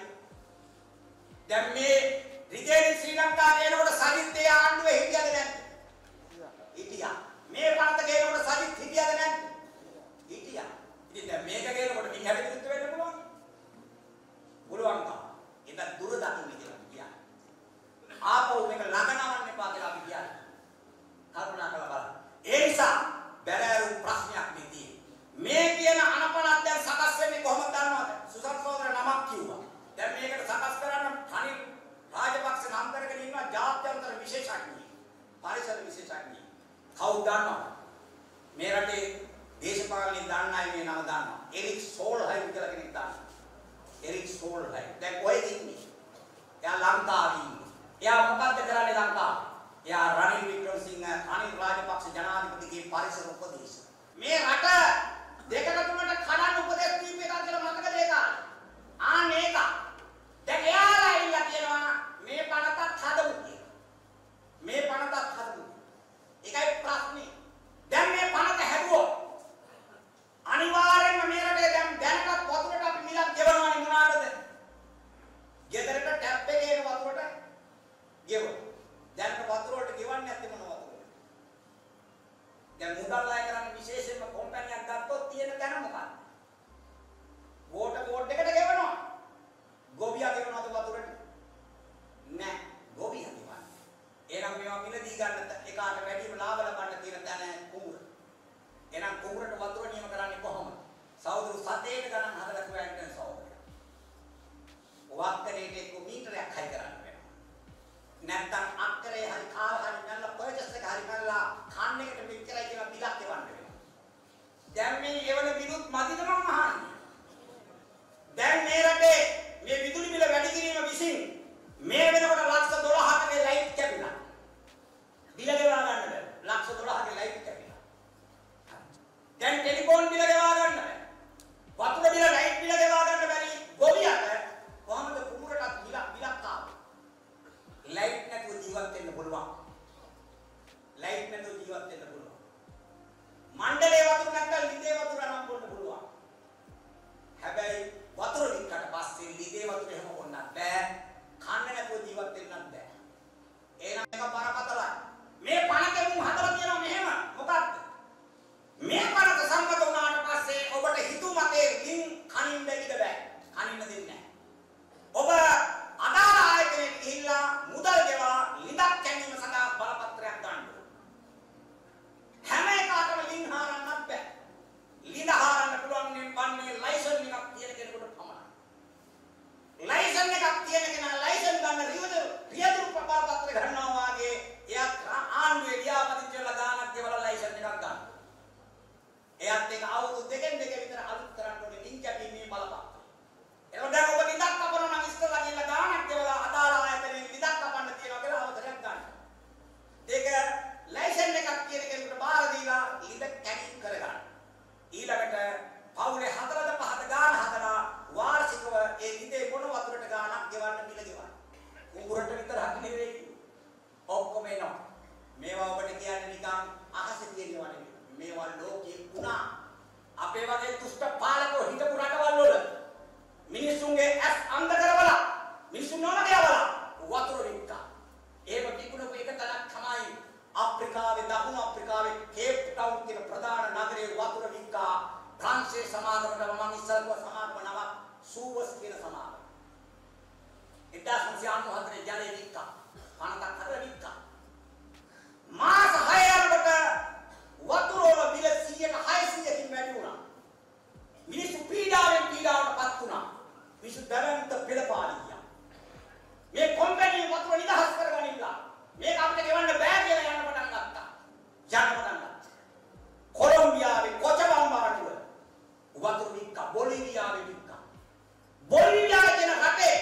දැන් මේ රිජේනි ශ්‍රී ලංකාවේ එනකොට සජිත් ඒ ආණ්ඩුවේ හිටියද නැද්ද? හිටියා. මේ පනත ගේනකොට සජිත් හිටියද නැද්ද? හිටියා. ඉතින් දැන් මේක ගේනකොට මින් හැබැයි විරුද්ධ වෙන්න පුළුවන්. පුළුවන් තා. ඒක දුර දකින්න කියලා කියන්නේ. ආපහු මේක ළඟ නවන්න එපා කියලා අපි කියන්නේ. කරුණාකරලා බලන්න. ඒ නිසා බැලෑරු ප්‍රශ්නයක් මේ තියෙන්නේ. මේ කියන අනපනක් දැන් සකස් වෙන්නේ කොහොමද දන්නවද? සුසත් සෝදර නමක් කිව්වා. දැන් මේකට සකස් කරන්න රනිල් රාජපක්ෂ නම් කරගෙන ඉන්නවා ජාත්‍යන්තර විශේෂඥයෙක්. පරිසර විශේෂඥයෙක්. කවුද දන්නවද? මේ රටේ දේශපාලනේ දන්න අය මේ නම දන්නවා. එරික් සෝල්හයිම් කියලා කෙනෙක් දන්නවා. Erik Solheim. දැන් කොහෙද ඉන්නේ? එයා ලංකාවේ ඉන්නේ. එයා මොකද්ද කරන්නේ ලංකාවේ? එයා රනිල් වික්‍රමසිංහ රනිල් රාජපක්ෂ ජනාධිපතිගේ පරිසර උපදේශක. මේ රට දෙකට තුනට කඩන්න උපදෙස් දීපේ කියලා මතකද ඒක? මේක. දැන් එයාලා ඉල්ලා කියනවා මේ පනතත් හදමු කියලා. මේ පනතත් හදමු. ඒකයි ප්‍රශ්නේ. දැන් මේ පනත හැදුවොත් අනිවාර්යෙන්ම මේ රටේ දැන් දැනටත් වතුරට අපි මිලක් ගෙවනවනේ මොනවාටද? ගෙදරට ටැප් එකේ එන වතුරට ගෙවන. දැන් වතුර වලට ගෙවන්නේ නැත්තේ මොනවද? දැන් මුදල් අය කරන්නේ විශේෂයෙන්ම කම්පැනියක් ගත්තොත් තියෙන තැන මොකක්ද? වෝටර් බෝඩ් එකට ගෙවනවා. ගොවියා ගෙවනවද වතුරට? නෑ. ගොවියා ගෙවන්නේ. එහෙනම් මේවා මිලදී ගන්න එකාට වැඩිම ලාභ ලබන්න තියෙන තැන කුඹුර. එහෙනම් කුඹුරට වතුර නියම කරන්නේ කොහොමද? සහෝදරු 7 ගණන් හදලා කියන්න සහෝදරයා. වක්කරේට 1 මීටරයක් හයි කරන්න වෙනවා. නැත්තම් අක්කරේ හරි කාල හරි නැල්ලා පර්චස් එක හරි කරලා කන් එකට මෙච්චරයි කියලා බිලක් එවන්න වෙනවා. දැන් මේ එවන විදුත් මදිද මම අහන්නේ. දැන් මේ රටේ මේ විදුලි බිල වැඩි කිරීම විසින් මේ වෙනකොට ලක්ෂ 12ක ලයිට් කැපිලා. බිල ගෙවා ගන්න බැහැ. ලක්ෂ 12ක ලයිට් කැපිලා. දැන් ටෙලිෆෝන් බිල ගෙවා ගන්න බැහැ. වතුර බිල ලයිට් බිල ගෙවා ගන්න බැරි ගොවියට කොහොමද කුඹුරටත් බිලක් ආවේ? ලයිට් නැතුව ජීවත් වෙන්න පුළුවන්. ලයිට් නැතුව ජීවත් වෙන්න පුළුවන්. මණ්ඩලේ වතුර නැත්නම් ලිඳේ වතුර නම් බොන්න පුළුවන්. හැබැයි වතුර ලික්කට පස්සේ ලිඳේ වතුර එහෙම බොන්නත් බෑ. කන්න නැතුව ජීවත් වෙන්නත් බෑ. එහෙනම් එක බරපතලයි. මේ පණතේ මුන් හදලා තියෙනවා මෙහෙම. මොකක්ද? මේ පණත සම්මත වුණාට පස්සේ ඔබට හිතු මතේ ලින් කනින්න ඉඩ බෑ. කනින්න දෙන්නේ නැහැ. ඔබ අදාළ ආයතනයේ ගිහිල්ලා මුදල් ගෙවා ලිඳක් කැණීම සඳහා බලපත්‍රයක් ගන්න ඕන. හැම එකකටම ලින් හරන්නත් බෑ. ලිඳ හරන්න පුළුවන් වන්නේ ලයිසන් එකක් තියෙන කෙනෙකුට පමණයි. ලයිසන් එකක් තියෙන කෙනා ලයිසන් ගන්න රියදුරු ප්‍රපාතපත්‍ර ගන්නවා වාගේ එයා ආණ්ඩුවේ ලියාපදිංචි වෙලා ගානක් ගෙවලා ලයිසන් එකක් ගන්න. එයාත් ඒක අවුරුදු දෙකෙන් දෙක විතර අලුත් කරන්න ඕනේ ලින් කැපීමේ බලපත්‍රය. එතකොට දැන් ඔබ ඒ ගිතේ මොන වතුරට ගානක් ගෙවන්න බිල ගෙවන්න. උඹරට විතරක් නෙවෙයි. ඔක්කොම එනවා. මේවා ඔබට කියන්නේ නිකන් අහසේ තියෙනවා නෙවෙයි. මේවා ලෝකේ පුණා. අපේ වගේ දුෂ්ට පාලකෝ හිටපු රටවල් වල මිනිසුන්ගේ ඇස් අන්ධ කරවලා මිනිසුන් නොම ගියවලා වතුර වික්කා. ඒව තිබුණු එක තැනක් තමයි අප්‍රිකාවේ දකුණු අප්‍රිකාවේ කේප් ටවුන් කියන ප්‍රධාන නගරයේ වතුර වික්කා. ප්‍රංශයේ සමාගමට මම ඉස්සල්ව සමාගම නමක් සූවස් කියන සමාගම. 1994 ජලය වික්කා. පණතක් හදලා වික්කා. මාස 6 යනකොට වතුර වල බිල 100%කින් වැඩි වුණා. මිනිස්සු පීඩාවටපත් වුණා. මිනිස්සු දැවැන්ත පෙළපාලියා. මේ කොම්පැනි වතුර නිදහස් කරගනින්න. මේක අපිට ගෙවන්න බෑ කියලා යන්න පටන් ගත්තා. කොලොම්බියාවේ කොචබම්බාටුව වතුර වික්කා. බොලිවියාවේ වික්කා. බොලිවියාව කියන රටේ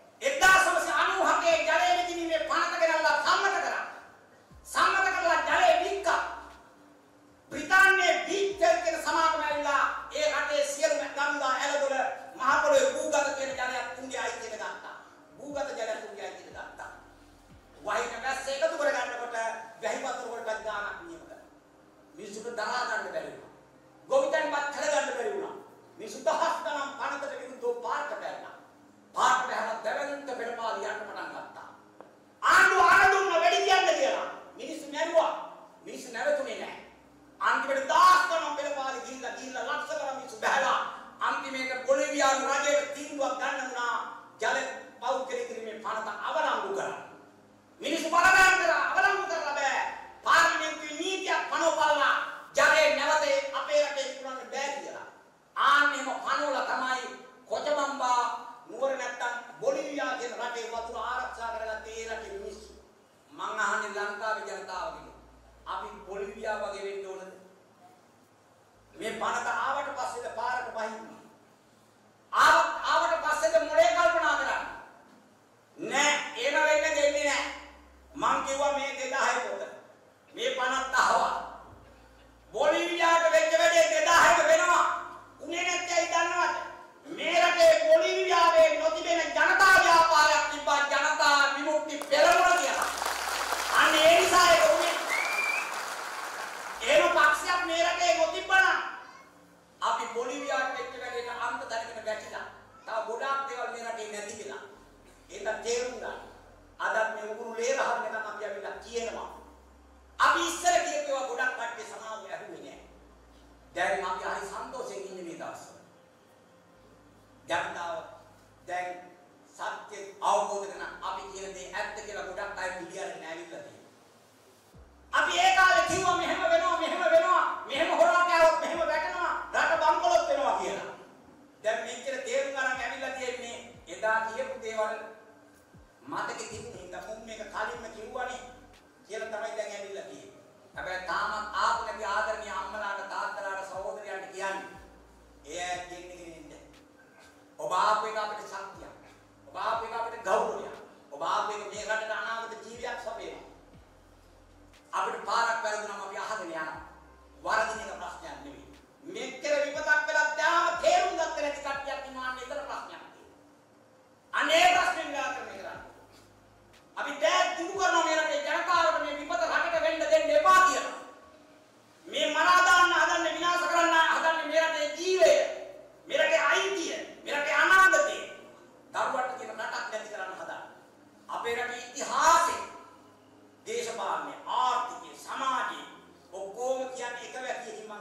1997 ජලය විකිණීමේ පනත ගෙනල්ලා සම්මත කරා. සම්මත කරලා ජලය වික්කා. බ්‍රිතාන්‍යයේ බීච්චර් කියන සමාගම ඇවිල්ලා ඒ රටේ සියලුම ගංගා ඇලදොල මහ පොළොවේ භූගත කියන ජලයක් උන්ගේ අයිතියට ගත්තා. භූගත ජලයක් උන්ගේ අයිතියට ගත්තා. වහින වැස්ස එකතු කර ගන්නකොට වැහි වතුර වලට ගානක් නියම කරා. මිනිසුන්ට දරා ගන්න බැරි වුණා. ගොවිතැන්පත් කර ගන්න බැරි වුණා. මිනිසු දහස් ගණන් පනතට විරුද්ධව පාරට බැලුවා. පාරට බැලලා දැවැන්ත පෙළපාලි යන්න පටන් ගත්තා. ආණ්ඩුව ආණ්ඩුවම වැඩි කියන්න කියලා. මිනිස්සු නැරුවා. මිනිස්සු නැවතුනේ නැහැ. අන්තිමට දාස් ගණන් පෙළපාලි ගිහිල්ලා ලක්ෂ ගණන් මිනිස්සු බැලලා අන්තිමේට බොලිවියානු රජයේ තීන්දුවක් ගන්න වුණා. ජල පෞද්ගලික කිරීමේ පනත අවලංගු කරා. මිනිස්සු බලපෑම් කරා අවලංගු කරලා බෑ. පාර්ලිමේන්තුවේ නීතියක් පනවපල්ලා ජලය නැවත අපේ රටේ ඉක්මවන්න බෑ කියලා. ආන්නේම පනවලා තමයි කොචබම්බා නුවර නැත්තම් බොලිවියා කියන රටේ වතුර ආරක්ෂා කරගත්තේ ඒ රටේ මිනිස්සු. මං අහන්නේ ලංකාවේ ජනතාවගෙන්. අපි බොලිවියා වගේ වෙන්න ඕනද? මේ පනත ආවට පස්සේද පාරට බහින්නේ? ආවට පස්සේද මොලේ කල්පනා කරන්නේ? නෑ, ඒව වෙන්න දෙන්නේ නෑ. මං කිව්වා මේ 2000 පොත. මේ පනත් අහවා. බොලිවියාට වෙච්ච වැඩේ 2000ක වෙනවා. උනේ නැත්තේ දන්නවද? මේ රටේ බොලිවියාවේ නොතිබෙන ජනතා ව්‍යාපාරයක් තිබ්බා ජනතා විමුක්ති පෙරමුණ කියලා. අන්න ඒ නිසා ඒක උනේ. එහෙම පක්ෂයක් මේ රටේ නොතිබ්බනම් අපි බොලිවියාට වෙච්ච වැඩේට අන්ත දැනගෙන වැටිලා. තව ගොඩාක් දේවල් මේ රටේ නැති කියලා. ඒක තේරුම් ගන්න. අදත් මේ උගුරු ලේ රහන්න නම් අපි අවිලා කියනවා. අපි ඉස්සර කියපේවා ගොඩක් කට්ටිය සමාව ඇහුවේ නෑ. දැන් අපි හරි සන්තෝෂයෙන් ඉන්නේ මේ දවස්වල. ජනතාව දැන් සත්‍ය අවබෝධ කරන අපි කියන දේ ඇත්ත කියලා ගොඩක් අය පිළිගන්නේ නැවිලා තියෙනවා. අපි ඒ කාලේ කිව්වා මෙහෙම වෙනවා මෙහෙම හොරා කෑවොත් මෙහෙම වැටෙනවා රට බංකොලොත් වෙනවා කියලා. දැන් මෙච්චර තේරුම් ගන්න ඇවිල්ලා තියෙන්නේ එදා කියපු දේවල් මතකෙ තිබුණේ නැත්නම් මේක කලින්ම කිව්වනේ කියලා තමයි දැන් ඇවිල්ලා තියෙන්නේ. හැබැයි තාමත් ආපු නැති ආදරණීය අම්මලාට තාත්තලාට සහෝදරයන්ට කියන්නේ ඒ දෙන්නේ ඉන්නේ. ඔබ ආපු එක අපිට ශක්තියක්. ඔබ ආපු එක අපිට ගෞරවයක්. ඔබ ආපු එක මේ රටට අනාගත ජීවිතයක් සපයනවා. අපිට පාරක් වැරදුනම අපි අහගෙන යනවා. වරදින එක ප්‍රශ්නයක් නෙවෙයි. මෙච්චර විපතක් වෙලා තාම තේරුම් ගත්තේ නැති කට්ටියක් ඉන්නවා අන්න ඒතර ප්‍රශ්නයක් තියෙනවා. අනේ ප්‍රශ්නේ නිරාකරණය කරන්න. අපි දැන් දුරු කරන මේ රටේ ජනතාවට මේ විපත රටට වෙන්න දෙන්න එපා කියලා. මේ මරා දාන්න හදන්නේ විනාශ කරන්න හදන්නේ මේ රටේ ජීවය, මේ රටේ අයිතිය, මේ රටේ අනාගතය. දරුවන්ට කියන රටක් නැති කරන්න හදන්නේ. අපේ රටේ ඉතිහාසය, දේශපාලනය, ආර්ථිකය, සමාජය ඔක්කොම කියන්නේ එක වැකියකින් මම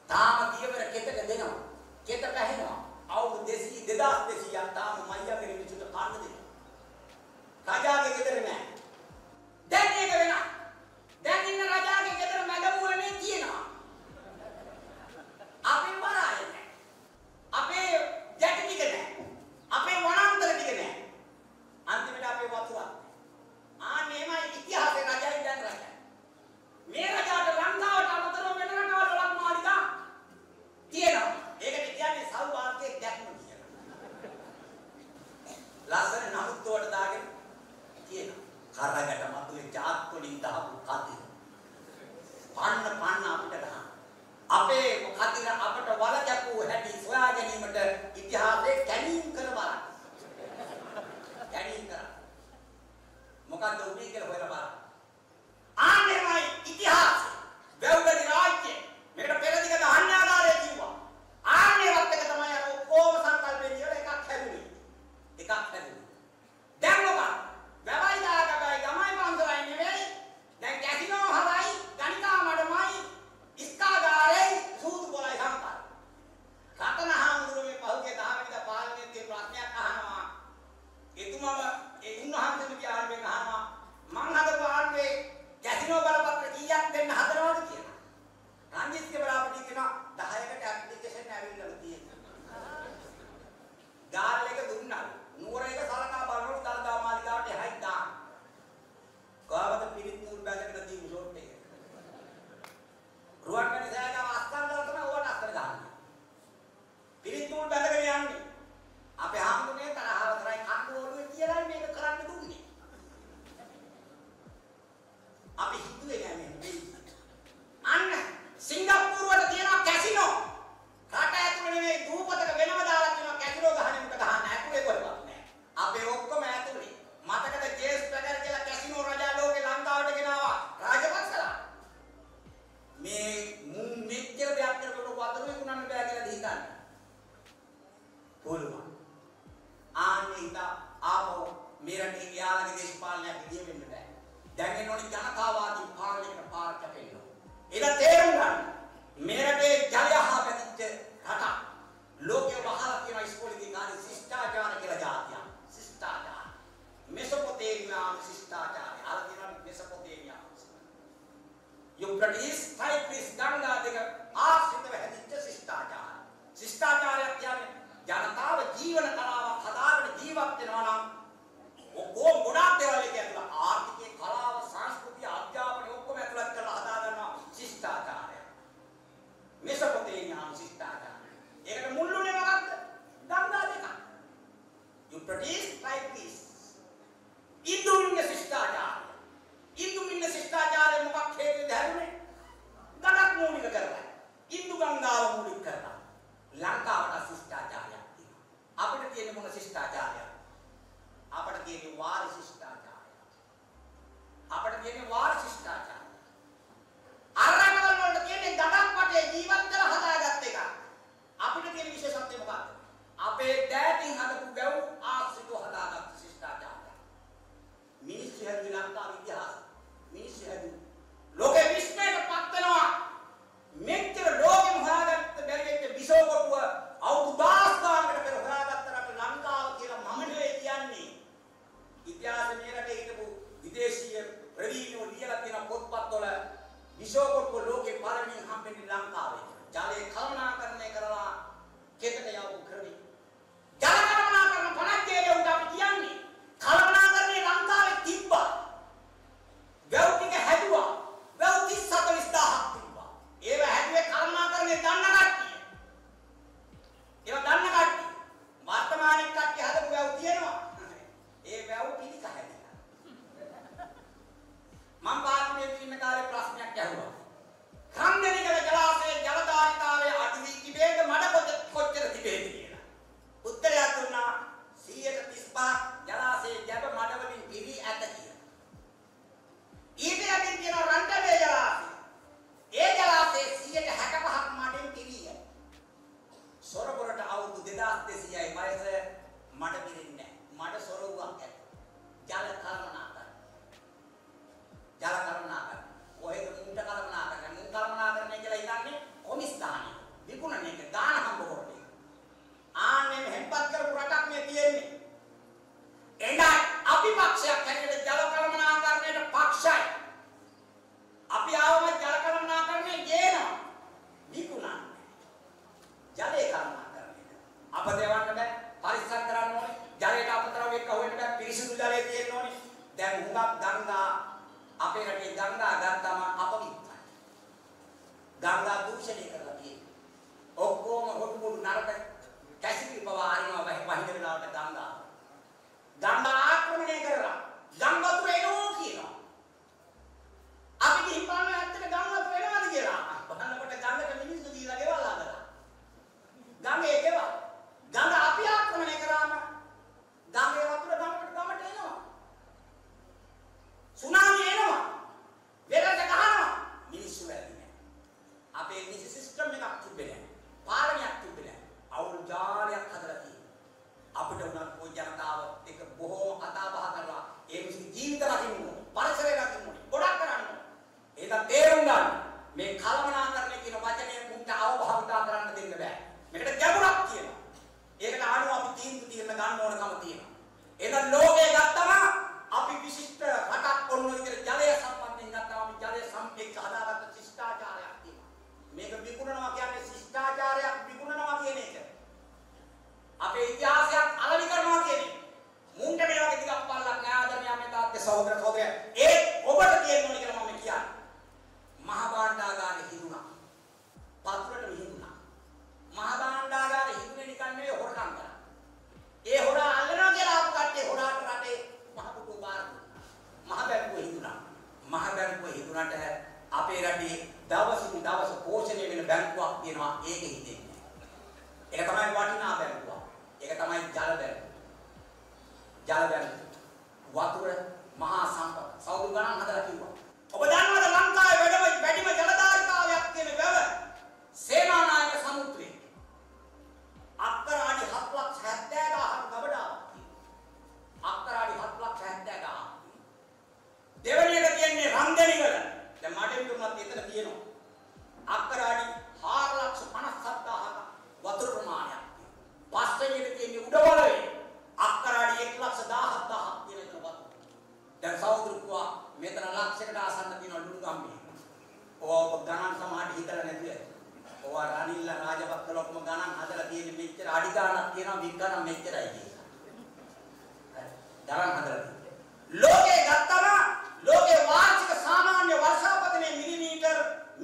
තාම කියවර කෙතක දෙනවා. කෙත පැහැෙනවා. අවුරුදු 200 2200ක් තාම මයියාගේ මිනිසුන්ට කන්න දෙනවා. රජාගේ ගෙදර නෑ. දැන් ඒක වෙනවා. දැන් ඉන්න රජාගේ ගෙදර මැදමුවනේ තියෙනවා. අපේ වරාය නෑ. අපේ ජැටි ටික නෑ. අපේ වනාන්තර ටික නෑ. අන්තිමට අපේ වතුර. මේමයි ඉතිහාසයේ රජයි දැන් රජයි. මේ රජාට ලංකාවට අමතරව වෙන රටවල් වලත් මාලිගා තියෙනවා. ඒකට කියන්නේ සෞභාග්‍යයේ දැක්ම කියලා. ලස්සන නමුත්වට දාගෙන තියෙනවා. කරකට මතුවේ ජාත් වලින් දහපු කතිර. පන්න අපිට ගන්න. අපේ කතිර අපට වල දැක්වූ හැටි සොයා ගැනීමට ඉතිහාසයේ කැණීම් කර බලන්න. කැණීම් කරා. මොකද්ද උනේ කියලා හොයලා බලන්න. ආන්නේමයි ඉතිහාසය. වැවුගඩි රාජ්‍ය. මේකට පෙරදිග ධාන්‍යාගාරය කිව්වා. ආන්නේවත් එක තමයි අර කොහොම සංකල්පෙන් කියලා එකක් හැදුනේ. දැන් මොකක්ද? වැවයි දාගබයි ගමයි පන්සලයි නෙවෙයි. දැන් කැසිනෝ හරයි, ගණිකා මඩමයි, ඉස්කාගාරේ සූදු පොලයි සම්පත්. රතන හාමුදුරුවෝ මේ පහුගිය 10 වෙනිදා පාර්ලිමේන්තුවේ ප්‍රශ්නයක් අහනවා. එතුමම ඒ උන්වහන්සේට ආරම්භයෙන් අහනවා මං හදපු ආණ්ඩුවේ කැසිනෝ බලපත්‍ර කීයක් දෙන්න හදනවද කියලා. රංජිත්ගේ බලාපොරොත්තු කියනවා 10කට ඇප්ලිකේෂන් ඇවිල්ලා තියෙනවා. ගාල් එක දුන්නා. නුවර එක සලකා බලනකොට දල්දා මාලිගාවට එහායි දාන්න. ගාවත පිරිත් නූල් බැඳගෙන තියෙන ෂොට් එක. රුවන්වැලි සෑයගම අස්කන්දල තමයි ඕවට අස්කර ගහන්නේ. පිරිත් නූල් බැඳගෙන යන්නේ. අපේ ආම්දුනේ තරහව තරයි කන්න ඕනේ කියලායි මේක කරන්න දුන්නේ. අපි හිතුවේ නෑ මේ. අන්න සිංගප්පූරුවට තියෙනවා කැසිනෝ. රට ඇතුළේ නෙවෙයි දූපතක වෙනම දාලා තියෙනවා කැසිනෝ ගහන්නේ උට ගහන්න ඇතුලේ කොහෙවත් නෑ. අපේ ඔක්කොම ඇතුලේ. මතකද ජේස් පැකර් කියලා කැසිනෝ රජා ලෝකේ ලංකාවට ගෙනාවා රාජපක්ෂලා. මේ මුන් මෙච්චර දෙයක් කරනකොට වතුර විකුණන්න බෑ කියලා හිතන්නේ. පුළුවන්. ආන්නේ ඉතා ආපහු මේ රටේ යාළගේ දේශපාලනයක් ඉදිය වෙන්න බෑ. දැන් එනෝනි ජනතාවාදී පාලනයකට පාර කැපෙන්න. ඒක තේරුම් ගන්න. මේ රටේ ජලය හා බැඳිච්ච රට. ලෝකේ වහලා තියෙන ඉස්කෝලේදී කාර්ය ශිෂ්ටාචාර කියලා જાතියක්. ශිෂ්ටාචාර. මෙසොපොතේමියා ශිෂ්ටාචාරය. අර තියෙනවා මෙසොපොතේමියා. යුප්‍රටිස් ටයිග්‍රිස් ගංගා දෙක ආශ්‍රිතව හැදිච්ච ශිෂ්ටාචාර. ශිෂ්ටාචාරයක් කියන්නේ ජනතාව ජීවන කලාවක් හදාගෙන ජීවත් වෙනවා නම් ඔක්කොම ගොඩාක් දේවල් එක ඇතුළත් ආර්ථිකය, කලාව, සංස්කෘතිය, අධ්‍යාපනය ඔක්කොම ඇතුළත් කරලා හදා ගන්නවා ශිෂ්ටාචාරය. මෙසොපොතේමියා ශිෂ්ටාචාරය. ඒකට මුල්ුනේ මොකක්ද? ගංගා දෙක. යුප්‍රටිස් ටයිග්‍රිස්. ඉන්දුමින්න ශිෂ්ටාචාරය. ඉන්දුමින්න ශිෂ්ටාචාරය මොකක් හේතුවද හැදුනේ? ගණක් මූලික කරලා. ඉන්දු ගංගාව මූලික කරලා. ලංකාවට ශිෂ්ටාචාරයක් තියෙනවා. අපිට තියෙන මොන ශිෂ්ටාචාරයක්ද? අපිට තියෙන වාර ශිෂ්ටාචාරය. අපිට තියෙන වාර ශිෂ්ටාචාරය. අරගලවල තියෙන ගණක් වටේ ජීවත් කරලා හදාගත්ත එක. ගංගා දූෂණය කරලා තියෙන්නේ. ඔක්කොම හොටු මුඩු නරක කැසිරි පවා ආරිනවා වහින වෙලාවට ගංගා. ගංගා ආක්‍රමණය කරලා ගංගාතුර එනවා කියනවා. අපි ගිහින් බලන්න ඇත්තට ගංගාතුර එනවාද කියලා. බලනකොට ගංගට මිනිස්සු දීලා ගෙවල් හදලා. ගංගේ ගෙවල්. ගංග අපි ආක්‍රමණය කරාම ගංගේ වතුර ගමට එනවා. සුනාමි එනවා. වෙරළ ගහනවා. මිනිස්සු වැරදි නෑ. අපේ නිසි සිස්ටම් එකක් තිබෙන්නේ නෑ. පාලනයක් තිබෙන්නේ නෑ. අවුල් ජාලයක් හදලා තියෙනවා. අපිට උනත් ওই ජනතාව එක බොහෝ කතා බහ කරලා ඒ මිනිස්සු ජීවිත රකින්න ඕනේ. පරිසරය රකින්න ඕනේ. ගොඩක් කරන්න ඕනේ. ඒක තේරුම් ගන්න. මේ කලමනාකරණය කියන වචනේ මුන්ට අවබෝධ කරන්න දෙන්න බෑ. මේකට ගැඹුරක් තියෙනවා. ඒකට ආනුව අපි තීන්දුව తీරන ගන්න ඕනකම තියෙනවා. එහෙනම් ලෝකේ ගත්තම අපි විශිෂ්ට රටක් වුණු විදිහට ජලය සම්බන්ධයෙන් ගත්තම අපි ජලය සම්පේක්ෂ හදාගත්ත ශිෂ්ටාචාරයක් තියෙනවා. මේක විකුණනවා කියන්නේ ශිෂ්ටාචාරයක් විකුණනවා කියන එක. අපේ ඉතිහාසයක් අලවි කරනවා කියන්නේ. මුන්ට මේ වගේ ටිකක් පල්ලක් නෑ ආදරණීය මේ තාත්තේ සහෝදර සහෝදරයා. ඒ ඔබට තියෙන්න ඕනේ කියලා මම කියන්නේ. මහා භාණ්ඩාගාරේ හිඳුණා. පතුරට හිඳුණා. මහා භාණ්ඩාගාරේ හිඳුනේ නිකන් නෙවෙයි හොරකම් කරා. ඒ හොරා අල්ලනවා කියලා ආපු කට්ටිය හොරාට රටේ මහ පුටුව බාර දුන්නා. මහ බැංකුව හිඳුණා. මහ බැංකුව හිඳුනට අපේ රටේ දවසින් දවස පෝෂණය වෙන බැංකුවක් තියෙනවා. ඒක හිතෙන්නේ. ඒක තමයි වටිනා බැංකුව. ඒක තමයි ජල බැංකුව. ජල බැංකුව. වතුර මහා සම්පත. සෞදු ගණන් හදලා කිව්වා. ඔබ දන්නවද ලංකාවේ වැඩිම ජලධාරිතාවයක් තියෙන වැව සේනානායක සමුද්‍රයේ. අක්කර අඩි 7,70,000ක් ගබඩාවක් තියෙනවා. අක්කර අඩි 7,70,000ක්. දෙවෙනි එක තියෙන්නේ රන්දෙනිවල. දැන් මඩේ තුනක් එතන තියෙනවා. අක්කර අඩි 4,57,000ක වතුර ප්‍රමාණයක් තියෙනවා. පස්වෙනි එක තියෙන්නේ උඩවලවේ. අක්කර අඩි 1,17,000ක් තියෙන එක වතුර. දැන් සෞද්‍රකුවා මෙතන ලක්ෂයකට ආසන්න තියෙන ලුණු ගම්බේ. ඔය ගණන් සමාඩි හිතලා නැතිද? ඔය රනිල්ල රාජපක්ෂ ලොක්ම ගණන් හදලා තියෙන මෙච්චර අඩි ගණනක් තියෙනවා විග්ගණන් මෙච්චරයි කියලා. ගණන් හදලා තියෙනවා. ලෝකේ ගත්තම ලෝකේ වාර්ෂික සාමාන්‍ය වර්ෂාපතනයේ මිලිමීටර්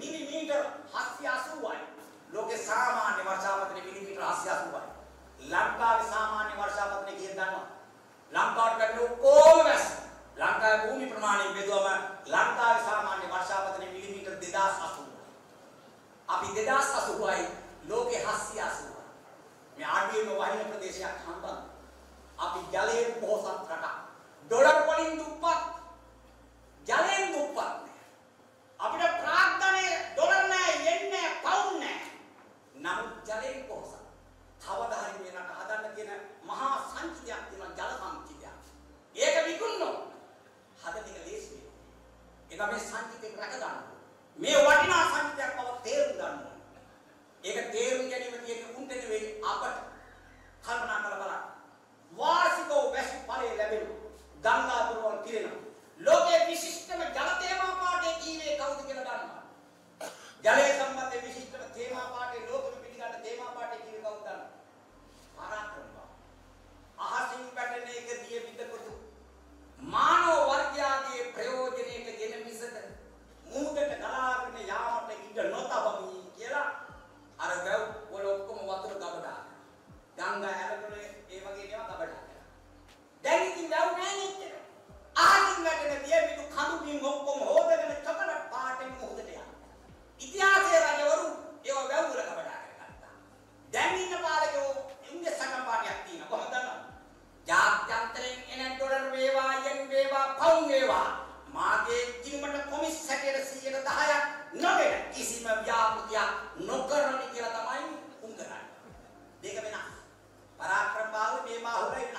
780යි. ලෝකේ සාමාන්‍ය වර්ෂාපතනයේ මිලිමීටර් 780යි. ලංකාවේ සාමාන්‍ය වර්ෂාපතනය කීයද දන්නවද? ලංකාවට පැමිණි ඔක්කොම වැස්ස. ලංකාවේ භූමි ප්‍රමාණය බෙදුවම ලංකාවේ සාමාන්‍ය වර්ෂාපතනයේ මිලිමීටර් 2080යි. අපි 2080යි ලෝකේ 780යි. මේ ආඩියේම වහින ප්‍රදේශයක් හම්බන්. අපි ජලයෙන් පොහොසත් රටක්. ඩොලර් වලින් දුප්පත්. ජලයෙන් දුප්පත් නෑ. අපිට ප්‍රාග්ධනයේ ඩොලර් නෑ, යෙන් නෑ, පවුන්ඩ් නෑ. නමුත් ජලයෙන් පොහොසත්. කවදා හරි මේ රට හදන්න තියෙන මහා සංචිතයක් තියෙනවා ජල සංචිතයක්. ඒක විකුණනවා. හදන එක ලේසි නෑ. ඒක මේ සංචිතේ රැක ගන්න. මේ වටිනා සංචිතයක් බව තේරුම් ගන්න ඕනේ. ඒක තේරුම් ගැනීම තියෙන්නේ උන්ට නෙවෙයි අපට. කල්පනා කරලා බලන්න. වාර්ෂිකව වැසි ඵලය ලැබෙනවා. ගංගා පුරවල් පිරෙනවා. ලෝකයේ විශිෂ්ටම ජල තේමා පාඨයේ කීවේ කවුද කියලා දන්නවද? ජලය සම්බන්ධ විශිෂ්ටම තේමා පාඨයේ ලෝකෙම පිළිගන්න තේමා පාඨයේ කීවේ කවුද දන්නවද? පරාක්‍රමබාහු. අහසින් පැටලෙන එක දිය පිටකොටු මානව වර්ගයාගේ ප්‍රයෝජනයට ගෙන මිසක මුහුදට ගලාගෙන යාමට ඉඩ නොතබමි කියලා අර වැව් වල ඔක්කොම වතුර ගබඩා. ගංගා ඇලගොනේ ඒ වගේ දේවල් ගබඩා කරා. දැන් ඉතින් වැව් නැහැ නේද? අහසින් වැටෙන දිය පිටු කඳු බිම් ඔක්කොම හොදගෙන චොකලට් පාටෙන් මුහුදට යනවා. ඉතිහාසයේ රජවරු ඒව වැව් වල ගබඩා කරගත්තා. දැන් ඉන්න පාලකයෝ ඉන්නේ සකම් පාටියක් තියෙනවා. කොහොමද දන්නවද? ජාත්‍යන්තරයෙන් එන ඩොලර් වේවා, යෙන් වේවා, පවුන්ඩ් වේවා මාගේ කිනුමට කොමිස් 60%ක 10ක් නොගෙන කිසිම ව්‍යාපෘතියක් නොකරනි කියලා තමයි උන් කරන්නේ. මේක වෙනස්. පරාක්‍රමබාහු මේ බාහුවල වෙනස්.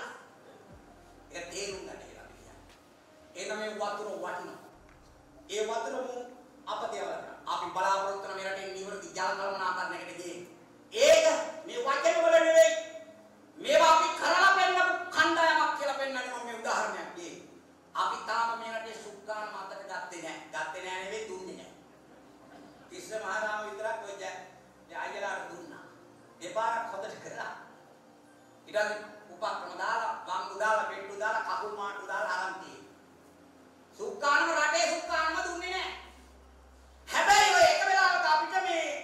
ඒක තේරුම් ගන්න කියලා කියන්නේ. ඒ තමයි වතුර වටිනවා. ඒ වතුර මු අපතේවල අපි බලාපොරොත්තු වෙන මේ රටේ නිවර්ති ජල කළමනාකරණයකට ගියේ. ඒක මේ වචන වල නෙවෙයි. මේවා අපි කරලා පෙන්නපු කණ්ඩායමක් කියලා පෙන්නන්නේ මම මේ උදාහරණයක් දෙන්නේ. අපි තාම මේ රටේ සුක්කාන මතක ගත්තේ නැහැ. ගත්තේ නැහැ නෙවෙයි දුන්නේ නැහැ. තිස්ස මහරාම විතරක් ඔය අයියලාට දුන්නා. දෙපාරක් හොදට කරා. ඊට උපක්‍රම දාලා, වංගු දාලා, පෙට්ටු දාලා, කකුල් මාට්ටු දාලා අරන් තියෙනවා. සුක්කානම රටේ සුක්කානම දුන්නේ නැහැ. හැබැයි ඔය එක වෙලාවක අපිට මේ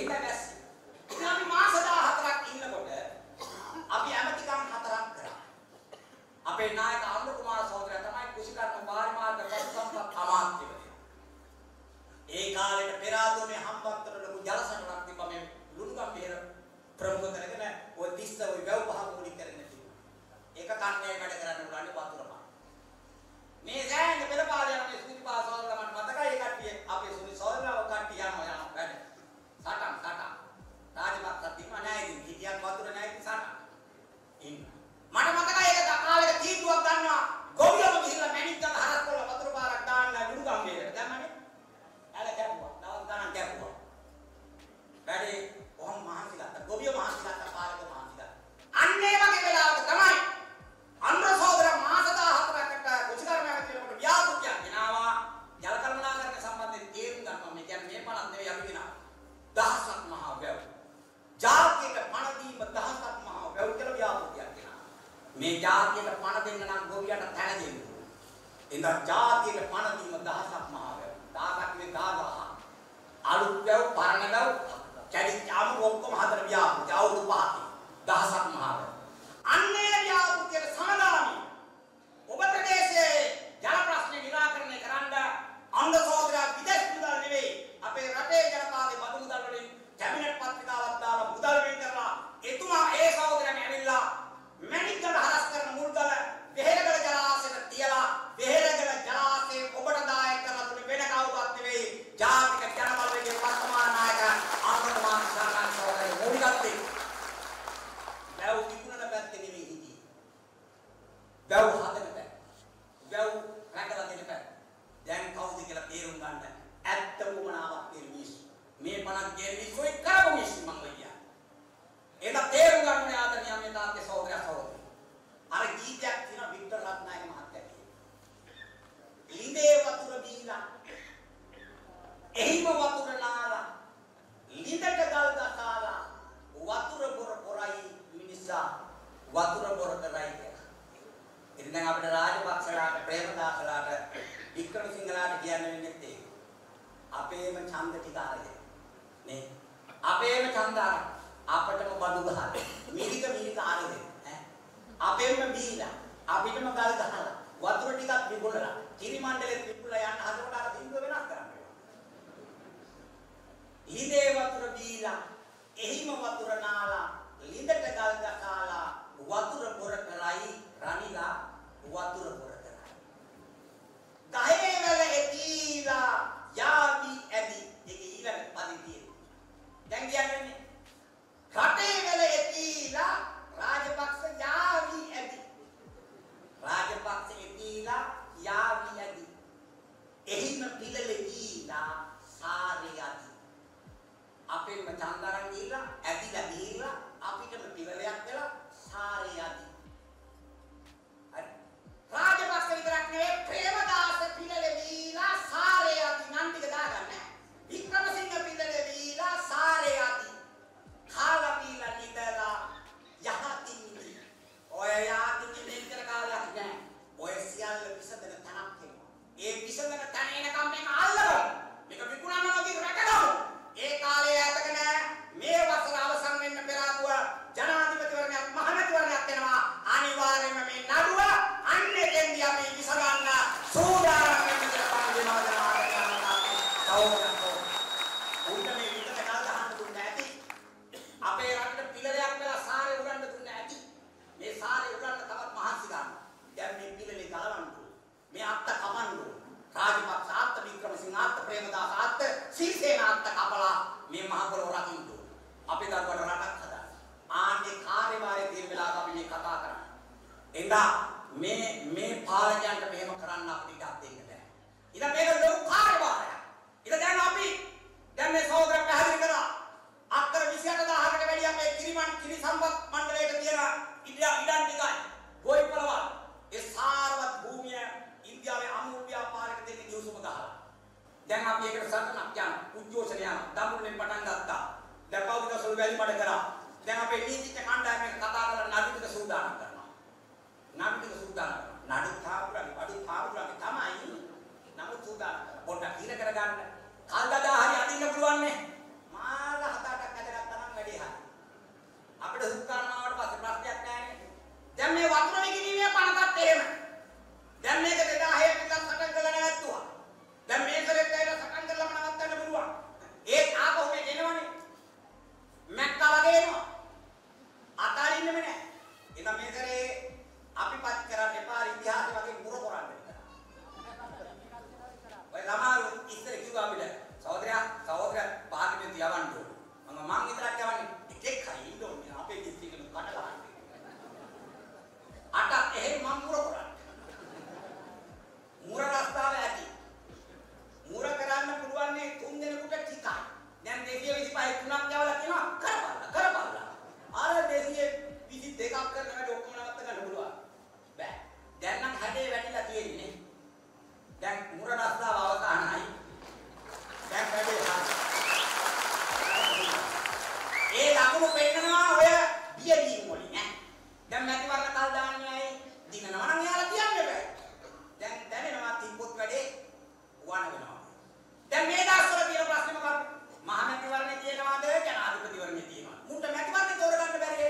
එහෙම බැස්සේ. ඉතින් අපි මාස 14ක් ඉන්නකොට අපි ඇමතිකම් 4ක් කරා. අපේ නායක අනුර කුමාර සහෝදරයා තමයි කුෂිකර්ම වාරිමාර්ග පශු සම්පත් අමාත්‍යවරයා. ඒ කාලේ පෙර ආතුමේ හම්බන්තොට ලොකු ජලසටනක් තිබ්බා මේ ලුණුගම්බේර ප්‍රමුඛ කරගෙන ඔය 30 ඔය වැව් පහ මුලික කරගෙන තිබුණා. ඒක කන්නේ වැඩ කරන්න උගන්නේ වතුරපා. මේ සෑහෙන පෙරපාල යන මේ සුනිපා සෝදරලා මට මතකයි ඒ කට්ටිය අපේ සුනි සෝදරලා කට්ටිය යනවා වැඩ. සටන්. රාජපක්ෂ තිබ්බ නැහැ ඉතින් හිටියක් වතුර නැහැ ඉතින් සටන්. ඉන්න. මට මතකයි ඒක කාලෙක තීන්දුවක් ගන්නවා ගොවියම ගිහිල්ලා මැණික් ගන්න හරස් කරලා වතුර පාරක් දාන්න ලුණුගම්බේරට. දැම්මනේ. ඇල කැපුවා. දවස් ගණන් කැපුවා. වැඩේ කොහොම මහන්සි ගත්තා. ගොවිය මහන්සි ගත්තා පාරක මහන්සි ගත්තා. අන්න ඒ වගේ වෙලාවක තමයි අනුර සහෝදර මාස 14කට කුෂිකර්මයක් කියනකොට ව්‍යාපෘතියක් ගෙනාවා. ජල කළමනාකරණ සම්බන්ධයෙන් තේරුම් ගන්නවා. මේ කියන්නේ මේ පණක් නෙවෙයි අපි ගෙනාවා. දහසක් මහා වැව්. ජාතියට පණ දීම දහසක් මහා වැව් කියලා ව්‍යාපෘතියක් ගෙනාවා. මේ ජාතියට පණ දෙන්න නම් ගොවියට තැන දෙන්න ඕනේ. එඳා ජාතියට පණ දීම දහසක් මහා වැව්. 1000ක් නෙවෙයි 10000. අලුත් වැව් පරණ වැව් කැඩිච්ච ආම ඔක්කොම හතර ව්‍යාපෘති අවුරුදු 5ක් දහසක් මහා වැව්. අන්නේ ව්‍යාපෘතියට සමගාමී ඔබ ප්‍රදේශයේ ජල ප්‍රශ්න නිරාකරණය කරන්න අනුර සහෝදරයා විදේශ මුදල් නෙවෙයි අපේ රටේ ජනතාවගේ බදු මුදල් වලින් කැබිනට් පත්‍රිකාවක් දාලා මුදල් වෙන් කරලා එතුමා ඒ සහෝදරයන් ඇවිල්ලා මැණික්ගල හරස් කරන මුල්ගල වෙහෙරගල ජලාශයට තියලා වෙහෙරගල ජලාශයේ ඔබට දායක කරලා දුන්නේ වෙන කවුරුත් නෙවෙයි ජාතික ජනබලවේගයේ වර්තමාන නායක අනුර කුමාර සහෝදරයා මොනිගත්තේ වැව් විකුණන පැත්තේ නෙවෙයි හිටියේ. වැව් හදන පැත්ත. වැව් රැකලා දෙන පැත්ත. දැන් කවුද කියලා තේරුම් ගන්න ඇත්ත වුණාවක් තියෙන මිනිස්සු. මේ 50 ගේ මිනිස්සු ඒ කරපු මිනිස්සු මම කියන්නේ. ඒක තේරුම් ගන්න ආදරණීය මේ තාත්තේ සහෝදරයා සහෝදරි. අර ගීතයක් තියෙනවා වික්ටර් රත්නායක මහත්තයා කියනවා. ලිඳේ වතුර බීලා එහිම වතුර නාලා ලිඳට ගල් ගසාලා වතුර බොර බොරයි මිනිසා වතුර බොර කරයි කියලා. ඉතින් දැන් අපිට රාජපක්ෂලාට ප්‍රේමදාසලාට වික්‍රමසිංහලාට කියන්න වෙන්නේ ඒක. අපේම ඡන්ද ටික අරගෙන නේ. අපේම ඡන්ද අපටම බඩු ගහලා මිරික අරගෙන ඈ. අපේම බීලා අපිටම ගල් ගහලා වතුර ටිකක් විගුණලා කිරි මණ්ඩලෙත් විගුණලා යන්න හදනකොට අර බින්දුව වෙනස් කරන්න වෙනවා. ලිඳේ වතුර බීලා එහිම වතුර නාලා ලිඳට ගල් ගසාලා වතුර බොර කරයි රණිලා වතුර බොර කරයි. ගහේ වල එතිලා යාවි ඇදි ඒක ඊළඟ පදිතිය. දැන් කියන්නේ රටේ වල එතිලා රාජපක්ෂ යාවි ඇදි. රාජපක්ෂ එතිලා යාවි ඇදි. එහිම පිළලේ දීලා සාරේ ඇදි. අපේම චන්දරන් දීලා ඇදිලා දීලා අපිටම පිළලයක් වෙලා සාරේ ඇදි. හරි. රාජපක්ෂ විතරක් නෙවෙයි ප්‍රේමදාස පිළලේ දීලා සාරේ ඇදි නම් ටික දාගන්න. වික්‍රමසිංහ පිළලේ දීලා සාරේ ඇදි. කාලා පීලා නිදලා යහතින් ඔය යාතින් දෙතර කාලයක් නෑ. ඔය සියල්ල විසඳන තනක් තියෙනවා. ඒ විසඳන තන එනකම් මේක අල්ලගන්න. මේක විකුණන්න නොදී රැකගන්න. ඒ කාලේ ඇතගෙන මේ වසර අවසන් වෙන්න පෙර ආතුව ජනාධිපතිවරණයක් මහමැතිවරණයක් වෙනවා. අනිවාර්යයෙන්ම මේ නඩුව අන්නේකෙන්දී අපි විසඳන්න සූදානම් වෙන්න කියලා පන්දේ මහජනතාවට උන්ට මේ විතර කල් ගහන්න දුන්නේ නැති. අපේ රටට පිළලයක් වෙලා සාරේ උරන්න දුන්නේ නැති. මේ සාරේ උරන්න තවත් මහන්සි ගන්න. දැන් මේ පිළලේ ගලවන්න ඕනේ. මේ අත්ත කමන්න ඕනේ. රාජපක්ෂ ආත්ත වික්‍රමසිංහ ආත්ත ප්‍රේමදාස ආත්ත සීසේන ආත්ත කපලා මේ මහ පොළොව රකින්න ඕනේ. අපේ දරුවට රටක් හදන්න. ආන්නේ කාර්යභාරයේ තියෙන වෙලාවක අපි මේ කතා කරන්නේ. එඳා මේ පාලකයන්ට මෙහෙම කරන්න අපිට ඉඩක් දෙන්න බෑ. ඉතින් මේක ලොකු කාර්යභාරයක්. ඉතින් දැන් මේ සහෝදර පැහැදිලි කරා අක්කර 28000කට වැඩි අපේ කිරි සම්පත් මණ්ඩලයට තියෙන ඉඩම් ටිකයි. ගොවිපළවල් ඒ සාරවත් භූමිය ඉන්දියාවේ අමූල් ව්‍යාපාරික දෙන්නේ නියුසුම ගහලා. දැන් අපි ඒකට සටනක් යන උද්ඝෝෂණ යන දඹුල්ලෙන් පටන් ගත්තා. දැන් පෞද්ගලික වැලි මඩ කරා. දැන් අපේ නීතිඥ කණ්ඩායමේ කතා කරලා නඩු ටික සූදානම් කරනවා. නඩු ටික සූදානම් කරනවා. නඩු තාපුරගේ බඩු තාපුරගේ තමයි නමුත් සූදානම් කරනවා. පොඩ්ඩක් ඉර කරගන්න. කල්දදා හරි අදින්න පුළුවන් නේ. මාල හතට අපිට සුත් කරනවට පස්සේ ප්‍රශ්නයක් නැහැ. දැන් මේ වතුර විකිණීමේ පනතත් එහෙම. දැන් මේක 2006 කට සටන් කරලා නැවතුවා. දැන් මේකලෙත් ඇවිල්ලා සටන් කරලාම නවත්තන්න පුළුවන්. ඒත් ආපහු මේක එනවනේ. මැක්කා වගේ එනවා. අතාරින්නෙම නැහැ. එහෙනම් මේකේ අපි පත් කරන්න එපා ඉතිහාසය වගේ මුර කරන්න. ඔය ළමාරු ඉස්සර කිව්වා අපිට සහෝදරයා පාර්ලිමේන්තු යවන්න ඕන. මම විතරක් යවන්නේ එකෙක් හරි ඉන්න ඕනේ අපේ දිස්ත්‍රික්කෙ කඩලා අට එහෙම මම මුර කරන්නේ. මුර රස්තාව ඇති. මුර කරන්න පුළුවන් නේ 3 දෙනෙකුට ටිකයි. දැන් 225 තුනක් යවලා කියනවා කරපල්ලා. අර 222ක් කරන වැඩ ඔක්කොම නවත්ත ගන්න පුළුවන්. බෑ. දැන් නම් හැඩේ වැටිලා තියෙන්නේ. දැන් මුර රස්තාව අවසానයි. දැන් වැඩේ හරි. ඒ ලකුණු පෙන්නනවා ඔය බියදීන් වලින් ඈ. දැන් මැතිවරණ කල් දාන්නේ ඇයි? දිනනවා නම් එයාලා කියන්නේ බෑ. දැන් දැනෙනවා තිබ්බොත් වැඩේ වණ වෙනවා. දැන් මේ දවස්වල තියෙන ප්‍රශ්නේ මොකක්ද? මහ මැතිවරණේ තියෙනවද? ජනාධිපතිවරණේ තියෙනවද? මුන්ට මැතිවරණේ තෝරගන්න බැරි.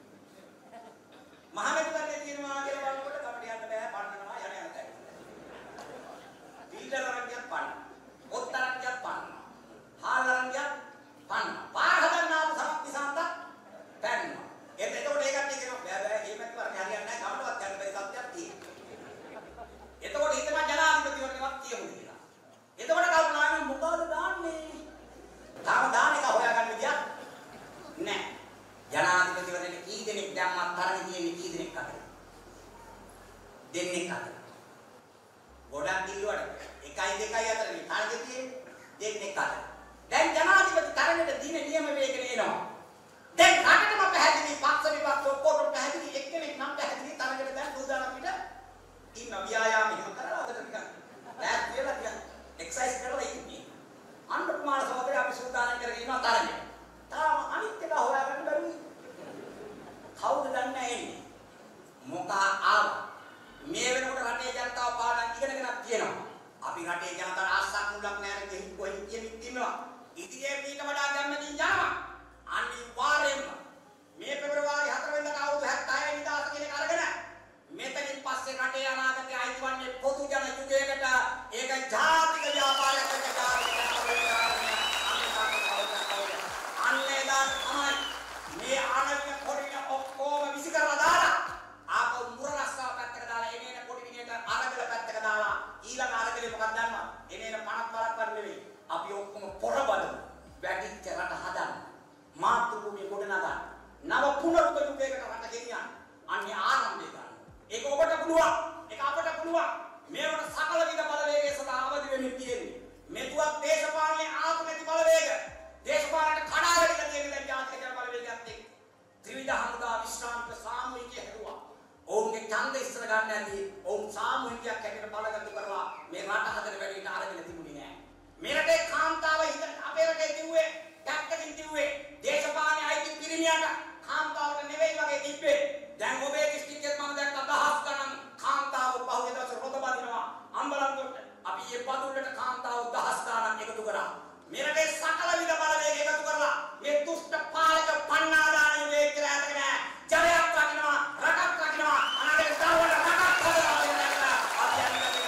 මහ මැතිවරණේ තියෙනවා කියලා බලනකොට කමට යන්න බෑ පන්නනවා යන යන තැන. විල්ලරන්ගියක් පන්න. ඔත්තරන්ගියක් පන්න. හාල්ලරන්ගියක් පන්න. පාර හදන්න ආපු සමත්තිසන්ත පැන්නවා. එතකොට ඒකට කියනවා බෑ බෑ මේ මැතිවරණේ හරියන්නේ නැහැ ගමනවත් යන්න බැරි තත්ත්වයක් තියෙනවා. එතකොට හිතනවා ජනාධිපතිවරණේවත් කියමු කියලා. එතකොට කල්පනා කරනවා මොකද දාන්නේ? තාම දාන එක හොයාගන්න විදියක් නැහැ. ජනාධිපතිවරණේ කී දෙනෙක් දැම්මත් තරණ කියන්නේ කී දෙනෙක් අතර? දෙන්නෙක් අතර. ගොඩක් දිල්ලුවට 1 2 අතරනේ තරණ තියෙන්නේ දෙන්නෙක් අතර. දැන් ජනාධිපති තරණයට දින නියම වේගන එනවා. දැන් රටටම පැහැදිලි පක්ෂ විපක්ෂ ඔක්කොම පැහැදිලි එක්කෙනෙක් නම් පැහැදිලි තරණයට දැන් දුදාන අපිට ඉන්න ව්‍යායාම එහෙම කරලා අදට නිකන් ලෑබ් කියලා නිකන් එක්සර්සයිස් කරලා ඉන්නේ. අනුකුමාර සහෝදරයා අපි සූදානම් කරගෙන ඉන්නවා තරණයට. තාම අනිත් එක හොයාගන්න බැරි. කවුද දන්නේ එන්නේ? මොකක් ආව? මේ වෙනකොට රටේ ජනතාව පාඩම් ඉගෙනගෙන තියෙනවා. අපි රටේ ජනතාවට ආස්සක් මුලක් නැහැ නෙවෙයි කොහෙන් කියමින් ඉන්නවා. ඉදිරියේ ඊට වඩා ගැම්මකින් යනවා. අනිවාර්යයෙන්ම මේ පෙබරවාරි 4 වෙනිදාට අවුරුදු 76 නිදාස කෙනෙක් අරගෙන මෙතනින් පස්සේ රටේ අනාගතය අයිතිවන්නේ පොදු ජන යුගයකට. ඒක ජාතික ව්‍යාපාරයක් වෙන්න අන්නේදාන් තමයි මේ ආනවිය පොඩින ඔක්කොම විසි කරලා දාලා ආපහු මුර රස්සාව පැත්තක දාලා එනේන පොඩි විදියට අරගල පැත්තක දාලා ඊළඟ අරගලේ මොකක්ද දන්නවද? එනේන 50ක් බලක් නෙවෙයි. අපි ඔක්කොම පොරබදමු. වැඩිච්ච රට හදන්න. මාතෘභූමිය ගොඩනගන්න. නව පුනරුත් යුගයකට රට ගෙනියන්න. අන්නේ ආරම්භය ගන්න. ඒක ඔබට පුළුවන්. ඒක අපට පුළුවන්. මේවට සකල විද බලවේගය සඳහා අවදි වෙමින් තියෙන්නේ. මෙතුවක් දේශපාලනේ ආපු නැති බලවේග. දේශපාලනට කඩාවැටලා තියෙන දැන් ජාතික බලවේගයත් එක්ක. ත්‍රිවිධ හමුදා විශ්‍රාමික සාමූහිකය හැදුවා. ඔවුන්ගේ ඡන්ද ඉස්සර ගන්න ඇති. ඔවුන් සාමූහිකයක් හැටියට බලගත්තු කරලා මේ රට හදන වැඩේට අරගෙන තිබුණේ නෑ. මේ රටේ කාන්තාව අපේ රටේ කිව්වේ ටැක්කකින් කිව්වේ දේශපාලනේ අයිති පිරිමියට කාන්තාවට නෙවෙයි වගේ තිබ්බේ. දැන් ඔබේ දිස්ත්‍රික්කෙත් මම දැක්ක දහස් ගණන් කාන්තාව පහුගිය දවසේ රොද බදිනවා අම්බලන්තොට. අපි මේ බදුල්ලට කාන්තාව දහස් ගණන් එකතු කරා. මේ රටේ සකල විද බලවේග එකතු කරලා මේ දුෂ්ට පාලක පන්නාදාන යුගයේ කියලා හිතගෙන ජනයක් වකිනවා රටක් වකිනවා අනාගතේ තවවල රටක් හදලා දෙන්නා අපි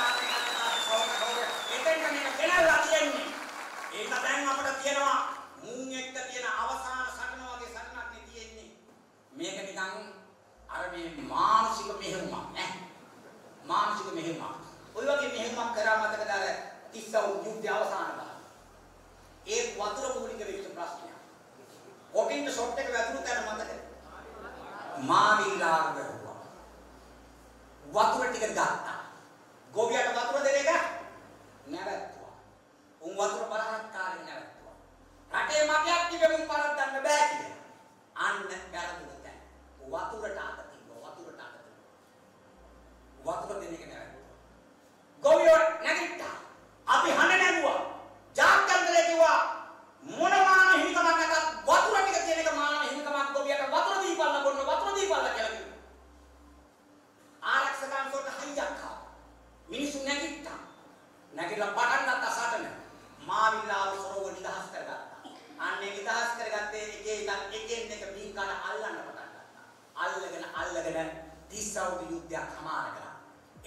එතෙන් මේක ගෙනල්ලා තියෙන්නේ. ඒක දැන් අපිට තියෙනවා මුන් එක්ක තියෙන අවසාන සටන වගේ සටනක් නේ තියෙන්නේ. මේක නිකන් අර මේ මානසික මෙහෙයුමක් ඈ. මානසික මෙහෙයුමක්. ඔය වගේ මෙහෙයුමක් කරා මතකද අර තිස්සව යුද්ධය අවසාන දා. ඒ වතුර මූලික වෙච්ච ප්‍රශ්නයක්. කොටින්ට ෂොට් එක වැදුණු තැන මතකද? මාවිලාව වැහුවා. වතුර ටික ගත්තා. ගෝවියට වතුර දෙන එක නැවැත්තුවා. උන් වතුර බලහත්කාරයෙන් නැවැත්තුවා. රටේ මගයක් තිබෙමින් පරද්දන්න බෑ කියලා. අන්න වැරදුන තැන. වතුරට අත තිබ්බා. වතුරට අත තිබ්බා. වතුර දෙන එක නැවැත්තුවා. ගෝවිය නැගිට්ටා. අපි හඬ නැගුවා. ජාත්‍යන්තරේ කිව්වා මොනවාන හිමිකමක් නැතත් වතුර ටික තියෙන එක මානව හිමිකමක් ගෝවියට වතුර දීපල්ලා බොන්න වතුර දීපල්ලා කියලා කිව්වා. ආරක්ෂකයන්ට හයියක් ආවා. මිනිස්සු නැගිට්ටා. නැගිටලා පටන් ගත්ත සටන.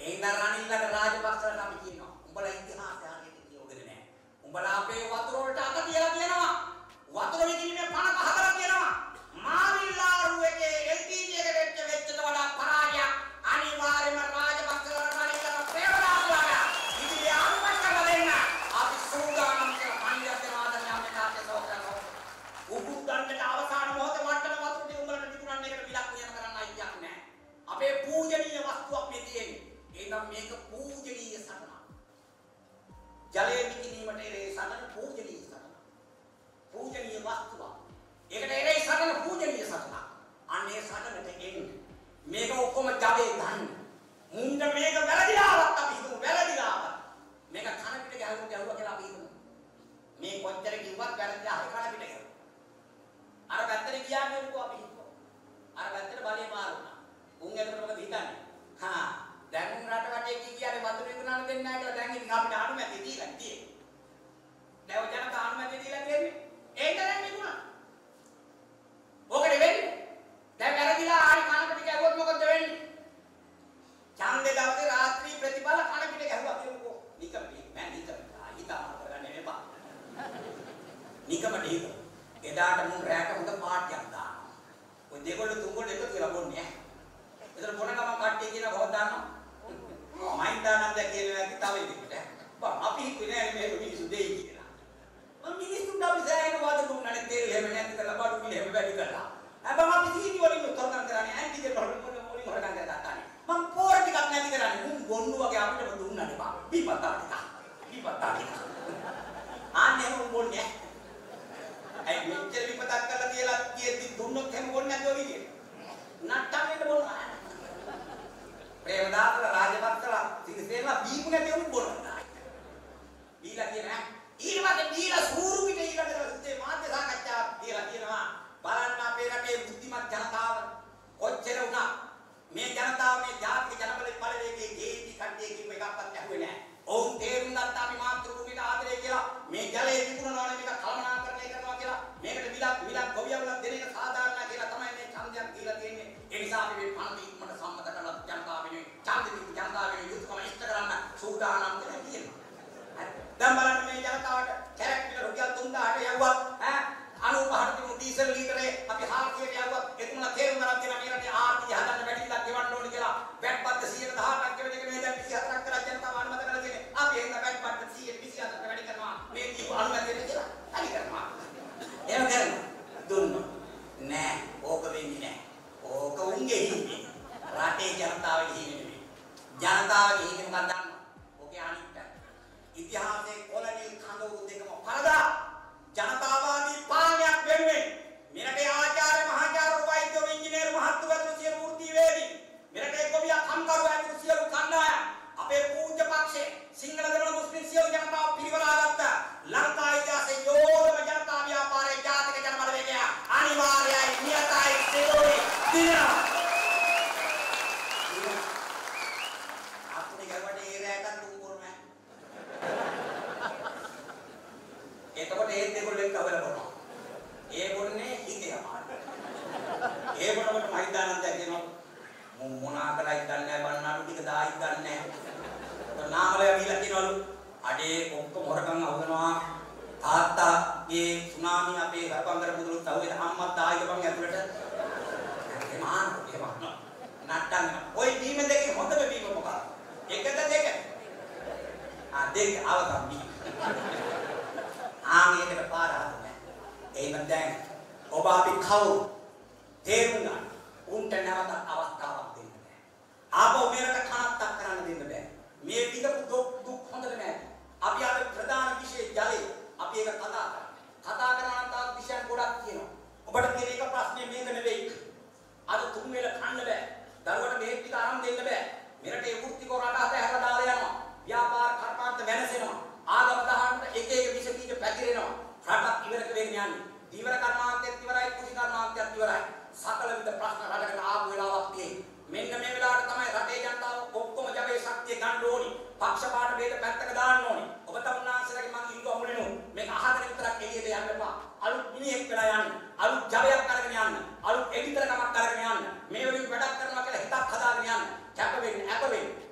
ඒන රනිල්ලට රාජපක්ෂලට අපි කියනවා. උඹලා ඉතිහාසය හරියට කියෝගෙන නැහැ. උඹලා අපේ වතුර වලට අත තියලා කියනවා. වතුර විකිනේ පණක හදලා කියනවා. මාවිල්ලාරු එකේ LTT එකට වෙච්චට වඩා පරාජයක් අනිවාර්යයෙන්ම රාජපක්ෂලට රනිල්ලට ප්‍රේමදාසලා. ඉතින් ආන්පත් කරලා දෙන්න. අපි සූදානම් කියලා පණ්ඩිත මාදන් යන්නේ තාත්තේ සෝකරනවා. උගුත් ගන්නට අවසාන මොහොතේ වට්ටන වතුර ටික උඹලට විකුණන්න එකට විලක් නියම කරන්න අයිතියක් නැහැ. අපේ පූජනීය වස්තුවක් මේ තියෙන්නේ. එනම් මේක පූජනීය සටනක්. ජලයේ විකිනීමට එරේ සටන පූජනීය සටනක්. පූජනීය වස්තුවක්. ඒකට එරේ සටන පූජනීය සටනක්. අනේ සටනට එන්න. මේක ඔක්කොම ජලයේ ගන්න. මුන්ට මේක වැරදිලාවක් අපි හිතමු වැරදිලාවක්. මේක කන පිට ගැහුවා කියලා අපි හිතමු. මේ කොච්චර කිව්වත් වැරදිලා හරි කන පිට ගැහුවා. අර පැත්තට ගියාම අපි හිතුවා. අර පැත්තට බලේ මාරුණා. උන් එතකොට මොකද හිතන්නේ? හා දැන් රට වටේ කියන්නේ වතුර විකුණන්න දෙන්නේ නැහැ කියලා දැන් ඉතින් අපිට අනුමැතිය දීලා තියෙන්නේ. දැන් ඔය ජනතා අනුමැතිය දීලා තියෙන්නේ. ඒක දැන් විකුණන්න. ඔකට වෙන්නේ. දැන් වැරදිලා ආරි කන පිට ගැහුවොත් මොකද වෙන්නේ? ඡන්දේ දවසේ රාත්‍රී ප්‍රතිඵල කන පිට ගැහුවා කියමුකෝ. නිකම්පි මම හිතාම කරගන්න එපා. නිකමට හිත. එදාට මුන් රැක හොඳ පාටයක් දානවා. ඔය දෙකොල්ල තුන්කොල්ල එකතු වෙලා බොන්නේ නැහැ. ඒතර බොන ගමන් කට්ටිය කියන බව දානවා. මයින්දානන්ද කියනවා තව ඉදිරියට. බා අපි හිතුවේ නෑ මේ මිනිස්සු දෙයි කියලා. මම මිනිස්සුන්ට අපි සෑහෙන වාද දුන්නානේ තේල් හැම නැති කරලා බඩු මිල හැම වැඩි කරලා. හැබැයි අපි සීනි වලින් උත්තරම් කරන්නේ ඇන්ටිගේ වලින් මොනින් හොරගන්න ගත්තානේ. මම පෝර ටිකක් නැති කරන්නේ මුන් බොන්නු වගේ අපිටම දුන්නානේ බා. පිපත්තා ටික. ආන්නේ මොන් බොන්නේ. අයි මෙච්චර විපතක් කරලා කියලා කියෙද්දි දුන්නොත් හැම බොන්නේ නැද්ද ඔය විදියට. නට්ටන්නේට බොනවා. ප්‍රේමදාසලා රාජපක්ෂලා සිරිසේනලා බීපු නැති උන් බොනවා. බීලා කියන ඊට පස්සේ බීලා සූරු පිට ඊළඟට මාධ්‍ය සාකච්ඡාවක් කියලා කියනවා. බලන්න අපේ රටේ බුද්ධිමත් ජනතාව කොච්චර වුණා මේ ජනතාව මේ ජාතික ජනබල බලවේගයේ ජීවිත කණ්ඩේ කිව්ව එකක්වත් ඇහුවේ නැහැ. ඔවුන් තේරුම් ගත්තා අපි මාතෘ භූමියට ආදරය කියලා මේ ජලයේ විකුණනවා නේ මේක කළමනාකරණය කරනවා කියලා මේකට විලක් ගොවියවුලක් දෙන එක සාධාරණයි කියලා තමයි මේ ඡන්දයක් දීලා තියෙන්නේ. ඒ නිසා අපි මේ පණ දීමට සම්මත කරලා ජනතාව වෙනුවෙන් ඡන්ද දීපු ජනතාව වෙනුවෙන් යුතුයකම ඉෂ්ට කරන්න සූදානම් වෙලා තියෙනවා. හරි. දැන් බලන්න මේ ජනතාවට කැරක් පිට රුපියල් 3000ට යවුවා ඈ 95ට තිබුණු ඩීසල් ලීටරේ අපි 400ට යවුවා එතුමලා තේරුම් ගන්න දෙනවා මේ රටේ ආර්ථිකය හදන්න වැඩි විලක් ගෙවන්න ඕනේ කියලා වැට් පත්ත 118ක් ගෙවෙන එක මේ දැන් 24ක් කරලා ජනතාව අනුමත කරලා තියෙන්නේ. අපි එහෙනම් වැට් පත්ත 124ක් වැඩි කරනවා මේ දීපු අනුමැතිය කියලා හරි කරනවා. එහෙම කරනවා. දුන්නොත් නෑ ඕක වෙන්නේ නෑ. ඕක උන්ගේ හිමිනේ. රටේ ජනතාවගේ හිමිනේ නෙමෙයි. ජනතාවගේ හිමිනේ මොකක්ද දන්නවද? ඕකේ අනිත් පැත්ත. ඉතිහාසයේ කොලණී කඳවුරු දෙකම පරදා ජනතාවාදී පාලනයක් වෙනුවෙන් මෙරටේ ආචාර්ය මහාචාර්ය වෛද්‍ය ඉංජිනේරු මහත්තුගත සියලු වෘත්තීවේදී මෙරටේ ගොවියා කම්කරු ඇතුළු සියලු කණ්ඩායම් අපේ පූජ්‍ය පක්ෂේ සිංහල දෙමළ මුස්ලිම් සියලු ජනතාව පිරිවරාගත්ත ලංකා ඉතිහාසයේ යෝධම ජනතා ව්‍යාපාරයේ ජාතික ජනබල වේගය අනිවාර්යයි නියතයි සිදුවි දිනවා. අපේ ගමට ඒ රැයට තුන් කරනවා. එතකොට ඒ දෙකොල්ලෙන් කවල කරනවා. ඒ බොන්නේ හිතේ අමාරු. ඒ බොනකොට මහින්දානන්ද කියනවා මොනා කරයිද දන්නේ නැහැ බන්නාඩු ටික දායිද දන්නේ නැහැ. නාමලය විලා කියනවලු අඩේ ඔක්කොම හොරකම් අහුවෙනවා. තාත්තාගේ සුනාමි අපේ ගර්භංගර මුදුලුත් අහුවෙන අම්මත් ආයිද බං ඇතුළට. එමාන නට්ටන්න. ඔය ටීම් දෙකේ හොඳම බීම මොකක්ද? එකද දෙක? දෙක අවසන් බී. ආන්ගේකට පාර හදන්නේ. එහෙනම් දැන් ඔබ අපි කවුරු තේරුම් ගන්න. උන්ට නැවත අවස්ථාවක් දෙන්න බෑ. ආපහු මේකට කනත්තක් කරන්න දෙන්න බෑ. මේ විදපු දුක් හොඳට නෑ. අපි අර ප්‍රධාන විෂය ජලය අපි ඒක කතා කරා. කතා කරන තාක් විෂයන් ගොඩක් තියෙනවා. ඔබට තියෙන එක ප්‍රශ්නේ මේක නෙවෙයි. අර තුන් වේල කන්න බෑ. දරුවට මේ ටික අරන් දෙන්න බෑ. මෙරටේ වෘත්තික රට අතහැරලා දාලා යනවා. ව්‍යාපාර කර්මාන්ත වෙනසෙනවා. ආගම දහන්න එක විෂ බීජ පැතිරෙනවා. රටක් ඉවරක වෙගෙන යන්නේ. දීවර කර්මාන්තයත් ඉවරයි, කුසි කර්මාන්තයත් ඉවරයි. සකල විද ප්‍රශ්න රටකට ආපු වෙලාවක් තියෙන්නේ. මෙන්න මේ වෙලාවට තමයි රටේ ජනතාව ඔක්කොම ජවයේ ශක්තිය ගන්න ඕනි. පක්ෂපාත ભેද පැත්තක දාන්න ඕනි. ඔබ තමුන්නාන්සේලාගේ මං ඉල්ලුව අමුලෙනු. මේක අහගෙන විතරක් එළියට යන්න එපා. අලුත් මිනිහෙක් වෙලා යන්න. අලුත් ජවයක් අරගෙන යන්න. අලුත් එඩිටර් කමක් අරගෙන යන්න. මේ වලින් වැඩක් කරනවා කියලා හිතක් හදාගෙන යන්න. කැප වෙන්න, අප වෙන්න.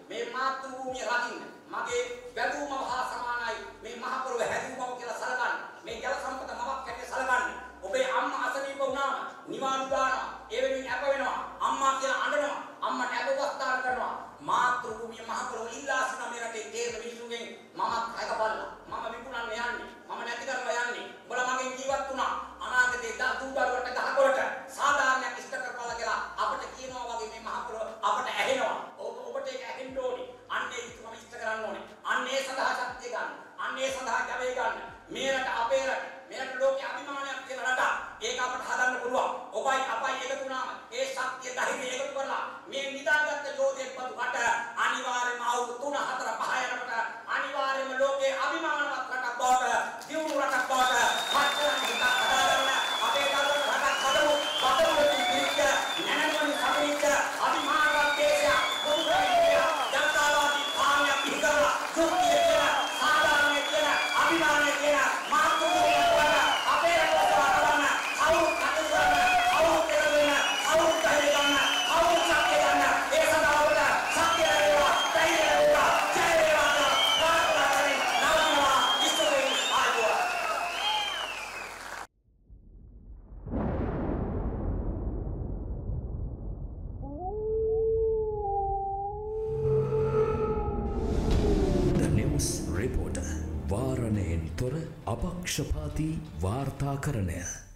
නිෂ්පක්ෂපාතී වාර්තාකරණය